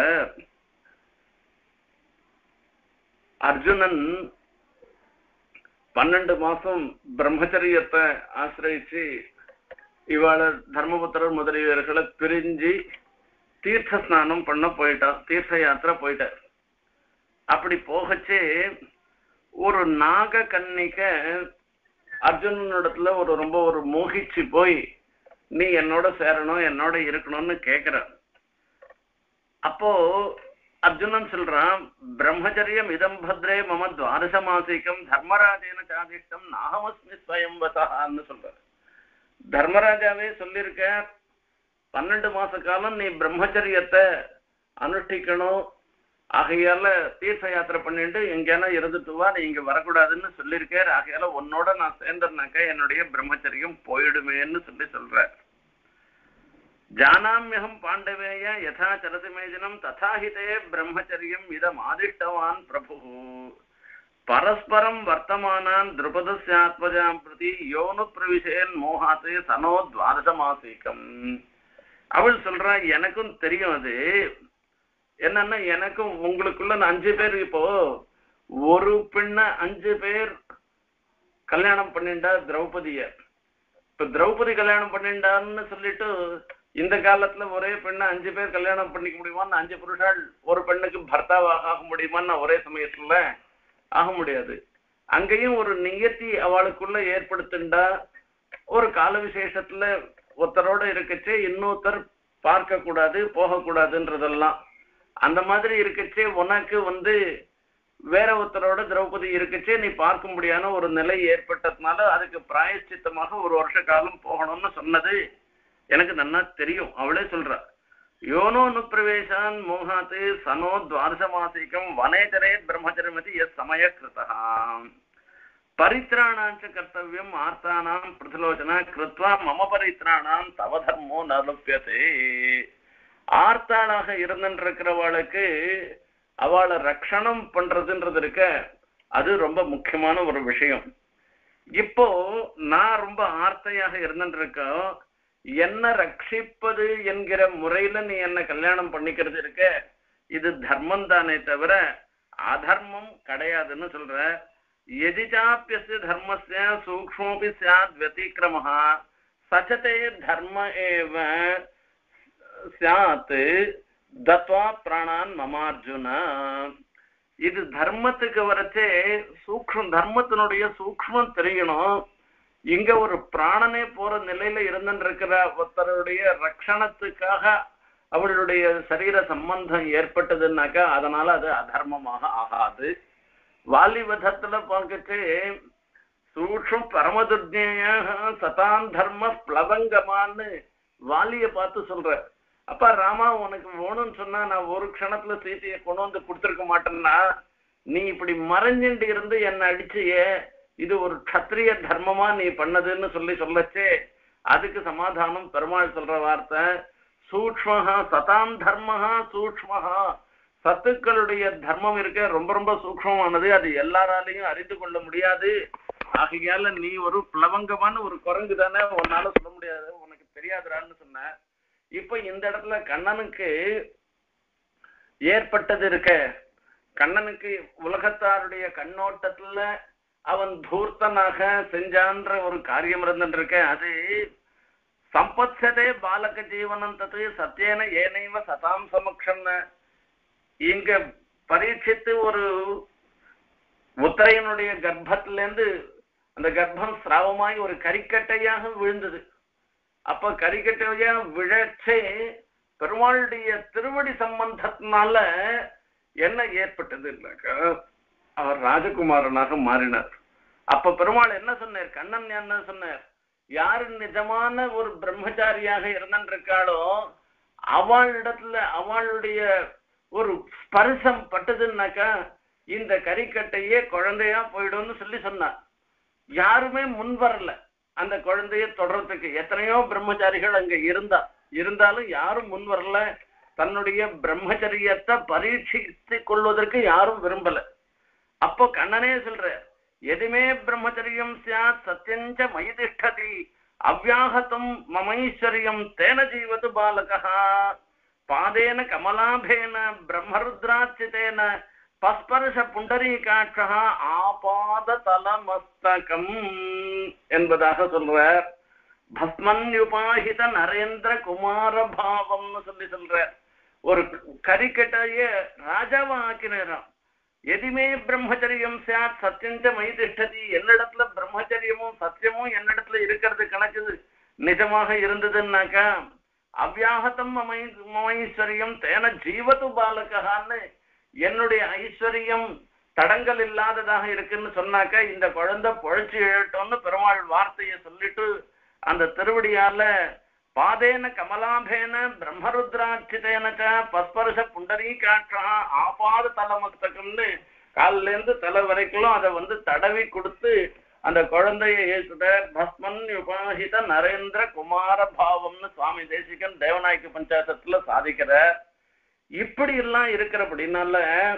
Speaker 1: அர்ஜுனன் பன்னெண்டு மாசம் பிரம்மச்சரியத்தை ஆசிரியிச்சு இவாள தர்மபுத்திரர் முதலியவர்களை பிரிஞ்சு தீர்த்த ஸ்நானம் பண்ண போயிட்டான், தீர்த்த யாத்திரை போயிட்டார். அப்படி போகச்சே ஒரு நாக கன்னிக்க அர்ஜுனனிடத்துல ஒரு ரொம்ப ஒரு மோகிச்சு போய் நீ என்னோட சேரணும் என்னோட இருக்கணும்னு கேக்குற. அப்போ அர்ஜுனன் சொல்றான், பிரம்மச்சரியம் இதம் பத்ரே மம துவாதச மாசிகம் தர்மராஜேன சாதிஷ்டம் நாகமஸ்மி ஸ்வயம்பதான்னு சொல்ற. தர்மராஜாவே சொல்லியிருக்க, பன்னெண்டு மாச காலம் நீ பிரம்மச்சரியத்தை அனுஷ்டிக்கணும், ஆகையால தீர்த்த யாத்திரை பண்ணிட்டு எங்கேனா இருந்துட்டு வா, நீ இங்க வரக்கூடாதுன்னு சொல்லியிருக்கார். ஆகையால உன்னோட நான் சேர்ந்தேன்னாக்கா என்னுடைய பிரம்மச்சரியம் போயிடுமேன்னு சொல்லி சொல்ற. ஜானாமியகம் பாண்டவேய யதா சரதி மேஜனம் ததாஹிதே பிரம்மச்சரியம் இதம் ஆதிஷ்டவான் பிரபு பரஸ்பரம் வர்த்தமானான் திரௌபதஸ்யாத்மஜாம் பிரதி யோனு பிரவிசேன் மோகாத்து சனோ துவாதசமாசிகம். அவள் சொல்றா, எனக்கும் தெரியும் அது என்னன்னா, எனக்கும் உங்களுக்குள்ள அஞ்சு பேர், இப்போ ஒரு பெண்ண அஞ்சு பேர் கல்யாணம் பண்ணிண்டா திரௌபதிய, இப்ப திரௌபதி கல்யாணம் பண்ணிண்டான்னு சொல்லிட்டு இந்த காலத்துல ஒரே பெண்ணை அஞ்சு பேர் கல்யாணம் பண்ணிக்க முடியுமான்னு, அஞ்சு புருஷால் ஒரு பெண்ணுக்கு பர்த்தாவாக ஆக முடியுமான்னு ஒரே சமயத்துல ஆக முடியாது. அங்கேயும் ஒரு நியத்தி அவளுக்குள்ள ஏற்படுத்திண்டா ஒரு கால விசேஷத்துல ஒருத்தரோட இருக்கச்சே இன்னொருத்தர் பார்க்க கூடாது போகக்கூடாதுன்றதெல்லாம். அந்த மாதிரி இருக்கச்சே உனக்கு வந்து வேற ஒருத்தரோட திரௌபதி இருக்கச்சே நீ பார்க்க முடியாத ஒரு நிலை ஏற்பட்டதுனால அதுக்கு பிராயச்சித்தமாக ஒரு வருஷ காலம் போகணும்னு சொன்னது எனக்கு நன்னா தெரியும். அவளே சொல்றா, யோனோ நுப்பிரவேசான் மோகாத்து சனோ துவாதச மாசிகம் வனேதரே பிரம்மச்சரியமதி எஸ் சமய கிருதா பரித்ராணாஞ்ச கர்த்தவியம் ஆர்த்தானாம் பிரதிலோச்சனா கிருத்வா மம பரித்ராணாம் தவ தர்மோ நலுப்பியதே. ஆர்த்தாளாக இருந்துருக்கிறவளுக்கு அவளை ரட்சணம் பண்றதுன்றது இருக்க, அது ரொம்ப முக்கியமான ஒரு விஷயம். இப்போ நான் ரொம்ப ஆர்த்தையாக இருந்துருக்கோம், என்ன ரட்சிப்பது என்கிற முறையில நீ என்ன கல்யாணம் பண்ணிக்கிறது இருக்க, இது தர்மம் தானே தவிர அதர்மம் கிடையாதுன்னு சொல்ற. எதிச்சாப்பியஸ்ய தர்மஸ்ய சூக்ஷ்மோபி ஸ்யாத் வதிக்ரமஹ சச்சதே தர்ம ஏவ ஸ்யாத் தத்வா பிராணான் மமார்ஜுன. இது தர்மத்துக்கு வரச்சே சூக்ஷ்ம தர்மத்தினுடைய சூக்ஷ்மம் தெரியணும். இங்க ஒரு பிராணனே போற நிலையில இருந்துருக்கிற ஒருத்தருடைய ரட்சணத்துக்காக அவளுடைய சரீர சம்பந்தம் ஏற்பட்டதுன்னாக்கா அதனால அது அதர்மமாக ஆகாது. வாலிவதத்துல பார்க்கச்சு சூக்ஷ்ம பரமதுர்ஜேய சதான் தர்ம பிளவங்கமான்னு வாலிய பார்த்து சொல்ற. அப்பா ராமா உனக்கு வேணும்னு சொன்னா நான் ஒரு க்ஷணத்துல சீதையை கொண்டு வந்து கொடுத்துருக்க மாட்டேன்னா நீ இப்படி மறைஞ்சுட்டு இருந்து என்ன அடிச்சியே, இது ஒரு கத்திரிய தர்மமா நீ பண்ணதுன்னு சொல்லி சொல்லச்சே அதுக்கு சமாதானம் பெருமாள் சொல்ற வார்த்தை சூக்ஷ்மஹா சதாம் தர்மஹா சூக்ஷ்மஹா. சத்துக்களுடைய தர்மம் இருக்க ரொம்ப ரொம்ப சூக்ஷ்மமானது, அது எல்லாராலையும் அறிந்து கொள்ள முடியாது. ஆகையால நீ ஒரு பிளவங்கமான ஒரு குரங்கு தானே, உன்னால சொல்ல முடியாது, உனக்கு தெரியாதுடான்னு சொன்ன. இப்ப இந்த இடத்துல கண்ணனுக்கு ஏற்பட்டது இருக்க, கண்ணனுக்கு உலகத்தாருடைய கண்ணோட்டத்துல அவன் தூர்த்தனாக செஞ்சான்ற ஒரு காரியம் இருந்துருக்க. அது சம்பத்சதே பாலக ஜீவனம் தத்து சத்தியன ஏனைவ சதாம் சமக்ஷம். இங்க பரீட்சித்து ஒரு உத்தரையனுடைய கர்ப்பத்திலேருந்து அந்த கர்ப்பம் சிராவமாய் ஒரு கரிக்கட்டையாக விழுந்தது. அப்ப கரிக்கட்டையா விழச்சே பெருமாளுடைய திருவடி சம்பந்தத்தினால என்ன ஏற்பட்டது இல்லைக்கா, அவர் ராஜகுமாரனாக மாறினார். அப்ப பெருமாள் என்ன சொன்னார், கண்ணன் என்ன சொன்னார், யாரு நிஜமான ஒரு பிரம்மச்சாரியாக இருந்திருக்காளோ அவளிடத்துல அவளுடைய ஒரு ஸ்பர்சம் பட்டதுன்னாக்கா இந்த கரிக்கட்டையே குழந்தையா போயிடும்னு சொல்லி சொன்னார். யாருமே முன் வரல அந்த குழந்தைய தொடர்றதுக்கு. எத்தனையோ பிரம்மச்சாரிகள் அங்க இருந்தா இருந்தாலும் யாரும் முன் வரல. தன்னுடைய பிரம்மச்சரியத்தை பரீட்சித்து கொள்வதற்கு யாரும் விரும்பல. அப்போ கண்ணனே சொல்ற, எதுமே பிரம்மச்சரியம் சியாத் சத்யஞ்ச மயிதிஷ்டதி அவ்யாகதம் மமைஸ்வரியம் தேன ஜீவது பாலகா பாதேன கமலாபேன பிரம்மருத்ராச்சிதேன பஸ்பர்ஷ புண்டரீகாட்சா ஆபாத தலமஸ்தகம் என்பதாக சொல்ற. பஸ்மன்யுபாஹித நரேந்திர குமார பாவம்னு சொல்லி சொல்ற. ஒரு கரிக்கட்டைய ராஜாவா ஆக்கினாராம். எதுமே பிரம்மச்சரியம் சாத் சத்தியஞ்ச மைதிஷ்டதி, என்னிடத்துல பிரம்மச்சரியமும் சத்தியமும் என்னிடத்துல இருக்கிறது கணக்கு நிஜமாக இருந்ததுன்னாக்கா அவ்யாகதம் மமை மமைஸ்வரியம் தேன ஜீவத்து பாலகான்னு என்னுடைய ஐஸ்வர்யம் தடங்கள் இல்லாததாக இருக்குன்னு சொன்னாக்க இந்த குழந்தை பொழைச்சு எழட்டோம்னு பெருமாள் வார்த்தையை சொல்லிட்டு அந்த திருவடியால பாதேன கமலாபேன பிரம்மருத்ராட்சிதேனச்ச பஸ்பர்ஷ புண்டரீகாட்சா ஆபாத தலமஸ்தகம்னு காலில இருந்து தலை வரைக்கும் அதை வந்து தடவி கொடுத்து அந்த குழந்தைய ஏசுட பஸ்மன் உபாஹித நரேந்திர குமார பாவம்னு சுவாமி தேசிகன் தேவநாயக்க பஞ்சாயத்துல சாதிக்கிற. இப்படி எல்லாம் இருக்கிறபடினால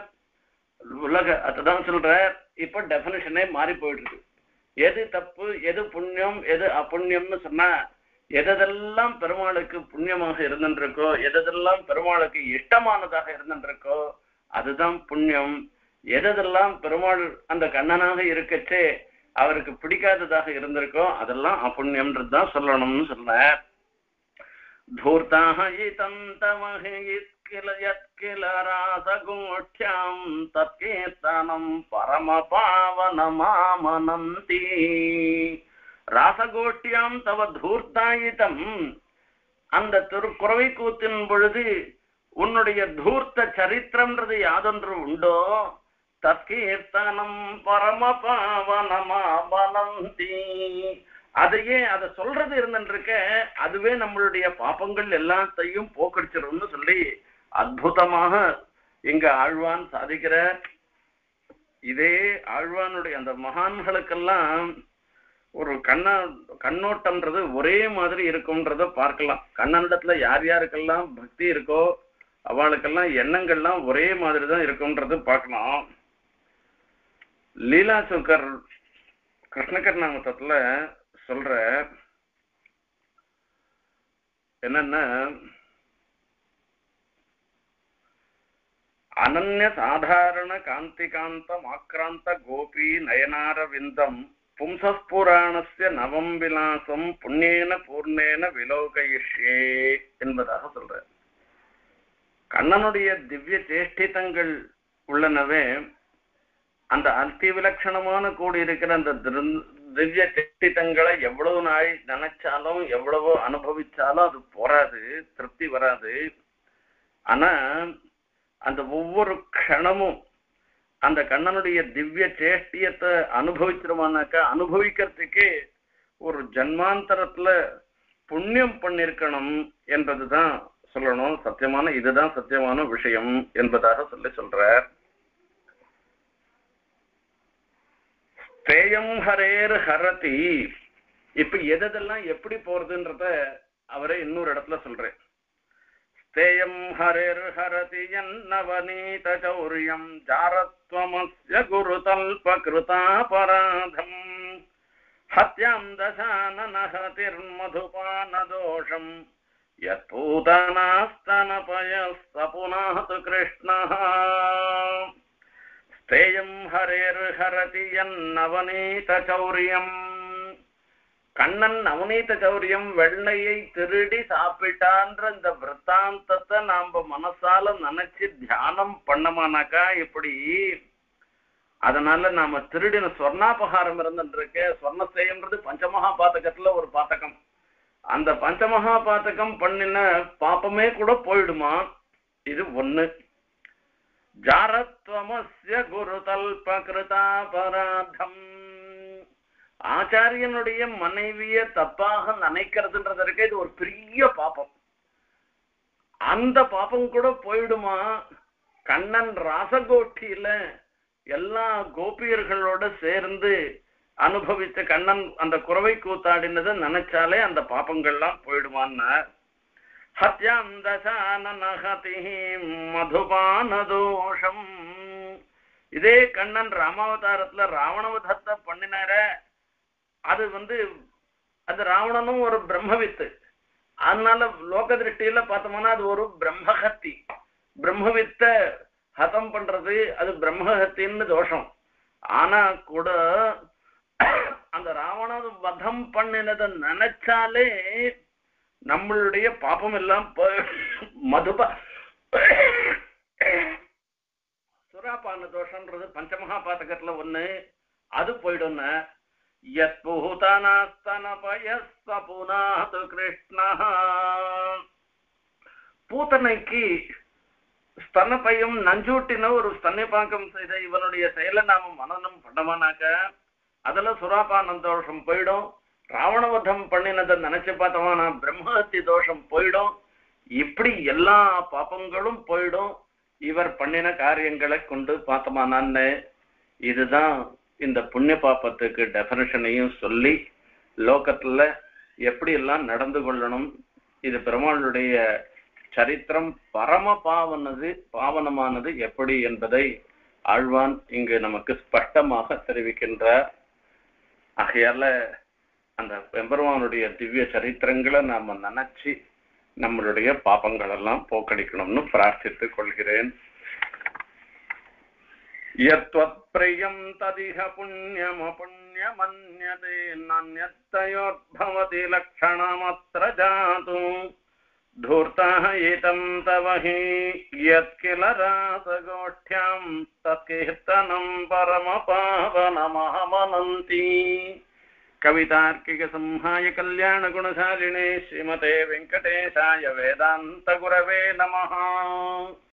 Speaker 1: உலக அதுதான் சொல்ற. இப்ப டெபினிஷனே மாறி போயிட்டு எது தப்பு எது புண்ணியம் எது அப்புண்ணியம்னு சொன்னா எதெல்லாம் பெருமாளுக்கு புண்ணியமாக இருந்துருக்கோ எதெல்லாம் பெருமாளுக்கு இஷ்டமானதாக இருந்துருக்கோ அதுதான் புண்ணியம். எதெல்லாம் பெருமாள் அந்த கண்ணனாக இருக்கச்சே அவருக்கு பிடிக்காததாக இருந்திருக்கோ அதெல்லாம் அப்புண்ணியம்ன்றதுதான் சொல்லணும்னு சொல்ல. தூர்த்தாக ராசகோட்சியாம் தத்கீர்த்தனம் பரம பாவனமாமனந்தி. ராசகோஷ்டியாம் தவ தூர்த்தாயிதம், அந்த திரு குறவை கூத்தின் பொழுது உன்னுடைய தூர்த்த சரித்திரம்ன்றது யாதொன்று உண்டோ தத்கீர்த்தனம் பரம பாவனமாமனந்தி, அதையே அதை சொல்றது இருந்துருக்க அதுவே நம்மளுடைய பாப்பங்கள் எல்லாத்தையும் போக்கடிச்சிரும்னு சொல்லி அற்புதமாக இங்க ஆழ்வான் சாதிக்கிற. இதே ஆழ்வானுடைய அந்த மகான்களுக்கெல்லாம் ஒரு கண்ண கண்ணோட்டம்ன்றது ஒரே மாதிரி இருக்கும்ன்றத பார்க்கலாம். கண்ணனிடத்துல யார் யாருக்கெல்லாம் பக்தி இருக்கோ அவளுக்கெல்லாம் எண்ணங்கள்லாம் ஒரே மாதிரி தான் இருக்கும்ன்றது பார்க்கலாம். லீலா சுக்கர் கிருஷ்ணகர்ணாமத்துல சொல்ற என்னன்னா, அனன்ய சாதாரண காந்திகாந்தம் ஆக்ராந்த கோபி நயனார விந்தம் பும்சஸ்புராணஸ்ய நவம் விலாசம் புண்ணியேன பூர்ணேன விலோகயிஷ்யே என்பதாக சொல்ற. கண்ணனுடைய திவ்ய சேஷ்டிதங்கள் உள்ளனவே அந்த அதி விலட்சணமான கூடி இருக்கிற அந்த திவ்ய திட்டங்களை எவ்வளவு நாள் நினைச்சாலும் எவ்வளவோ அனுபவிச்சாலும் அது போராது, திருப்தி வராது. ஆனா அந்த ஒவ்வொரு க்ஷணமும் அந்த கண்ணனுடைய திவ்ய சேஷ்டியத்தை அனுபவிச்சிருமானாக்கா அனுபவிக்கிறதுக்கே ஒரு ஜன்மாந்தரத்துல புண்ணியம் பண்ணிருக்கணும் என்பதுதான் சொல்லணும். சத்தியமான இதுதான் சத்தியமான விஷயம் என்பதாக சொல்லி சொல்றார். ஸ்தேயம் ஹரேர் ஹரதி. இப்ப எதெல்லாம் எப்படி போறதுன்றத அவரே இன்னொரு இடத்துல சொல்றேன். ஸ்தேயம் ஹரேர் ஹரதி யன்னவநீத சௌரியம் ஜாரத்வமஸ்ய குருதல்ப கிருதாபராதம் ஹத்யாம் தசானனஹதிர்மதுபானதோஷம் யத்பூதனாஸ்தனபயஸ்தபுனாத் கிருஷ்ணः. ஸ்தேயம் ஹரேர் ஹரதி யன்னவநீத சௌரியம். கண்ணன் நவநீத சௌரியம் வெள்ளையை திருடி சாப்பிட்டான்ற இந்த விற்த்தாந்தத்தை நாம மனசால நினைச்சு தியானம் பண்ணமானாக்கா இப்படி அதனால நாம திருடின ஸ்வர்ணாபகாரம் இருந்துருக்கு. ஸ்வர்ணசேயம்ன்றது பஞ்சமகா பாத்தகத்துல ஒரு பாத்தகம். அந்த பஞ்சமகா பாத்தகம் பண்ணின பாப்பமே கூட போயிடுமா. இது ஒண்ணு. ஜாரத்வமஸ்ய குருதல்ப கிருதாபராதம். ஆச்சாரியனுடைய மனைவிய தப்பாக நினைக்கிறதுன்றதற்கு இது ஒரு பெரிய பாப்பம். அந்த பாப்பம் கூட போயிடுமா. கண்ணன் ராசகோஷ்டியில எல்லா கோபியர்களோட சேர்ந்து அனுபவித்த கண்ணன் அந்த குறவை கூத்தாடினதை நினைச்சாலே அந்த பாப்பங்கள்லாம் போயிடுமான்னா. ஹத்யாம் தசானனஹதி மதுபானதோஷம். இதே கண்ணன் ராமாவதாரத்துல ராவணவதத்தை பண்ணினார. அது வந்து அந்த ராவணனும் ஒரு பிரம்மவித்து. அதனால லோக திருஷ்டியில பார்த்தோம்னா அது ஒரு பிரம்மஹத்தி. பிரம்மவித்த ஹதம் பண்றது அது பிரம்மஹத்தின்னு தோஷம். ஆனா கூட அந்த ராவண வதம் பண்ணினதை நினைச்சாலே நம்மளுடைய பாப்பம் எல்லாம் மதுப சுராபான தோஷம்ன்றது பஞ்சமகா பாத்தகத்துல ஒண்ணு. அது போயிடும். யத்பூதனாஸ்தனபயஸ்தபுனாத் கிருஷ்ணः. பூத்தனைக்கு ஸ்தனப்பையும் நஞ்சூட்டின ஒரு ஸ்தன்யபாக்கம் செய்த இவனுடைய செயலை நாம மனனம் பண்ணமானாக்க அதுல சுராபான தோஷம் போயிடும். ராவணவதம் பண்ணினதை நினைச்சு பார்த்தோம்னா பிரம்மஹத்தி தோஷம் போயிடும். இப்படி எல்லா பாப்பங்களும் போயிடும் இவர் பண்ணின காரியங்களை கொண்டு பார்த்தோமானான்னு. இதுதான் இந்த புண்ணிய பாப்பத்துக்கு டெஃபினேஷனையும் சொல்லி லோகத்துல எப்படி எல்லாம் நடந்து கொள்ளணும். இது பெருமாளுடைய சரித்திரம் பரம பாவனது பாவனமானது எப்படி என்பதை ஆழ்வான் இங்கு நமக்கு ஸ்பஷ்டமாக தெரிவிக்கின்றார். ஆகையால அந்த பெருமானுடைய திவ்ய சரித்திரங்களை நாம நினைச்சு நம்மளுடைய பாபங்கள் எல்லாம் போக்கடிக்கணும்னு பிரார்த்தித்துக் கொள்கிறேன். யத்வத் பிரியம் ததிஹ புண்ணியம் அபுண்ணியமன்யதே நன்யத்தயோர்பவதி லக்ஷணமத்ர ஜாது धूर्तः एतं तव हि यत्किल रासगोष्ठ्यां तत्कीर्तनं परमपावनमहमनन्ति। कवितार्किकसंहाय कल्याणगुणशालिने श्रीमते वेङ्कटेशाय वेदान्तगुरवे नमः।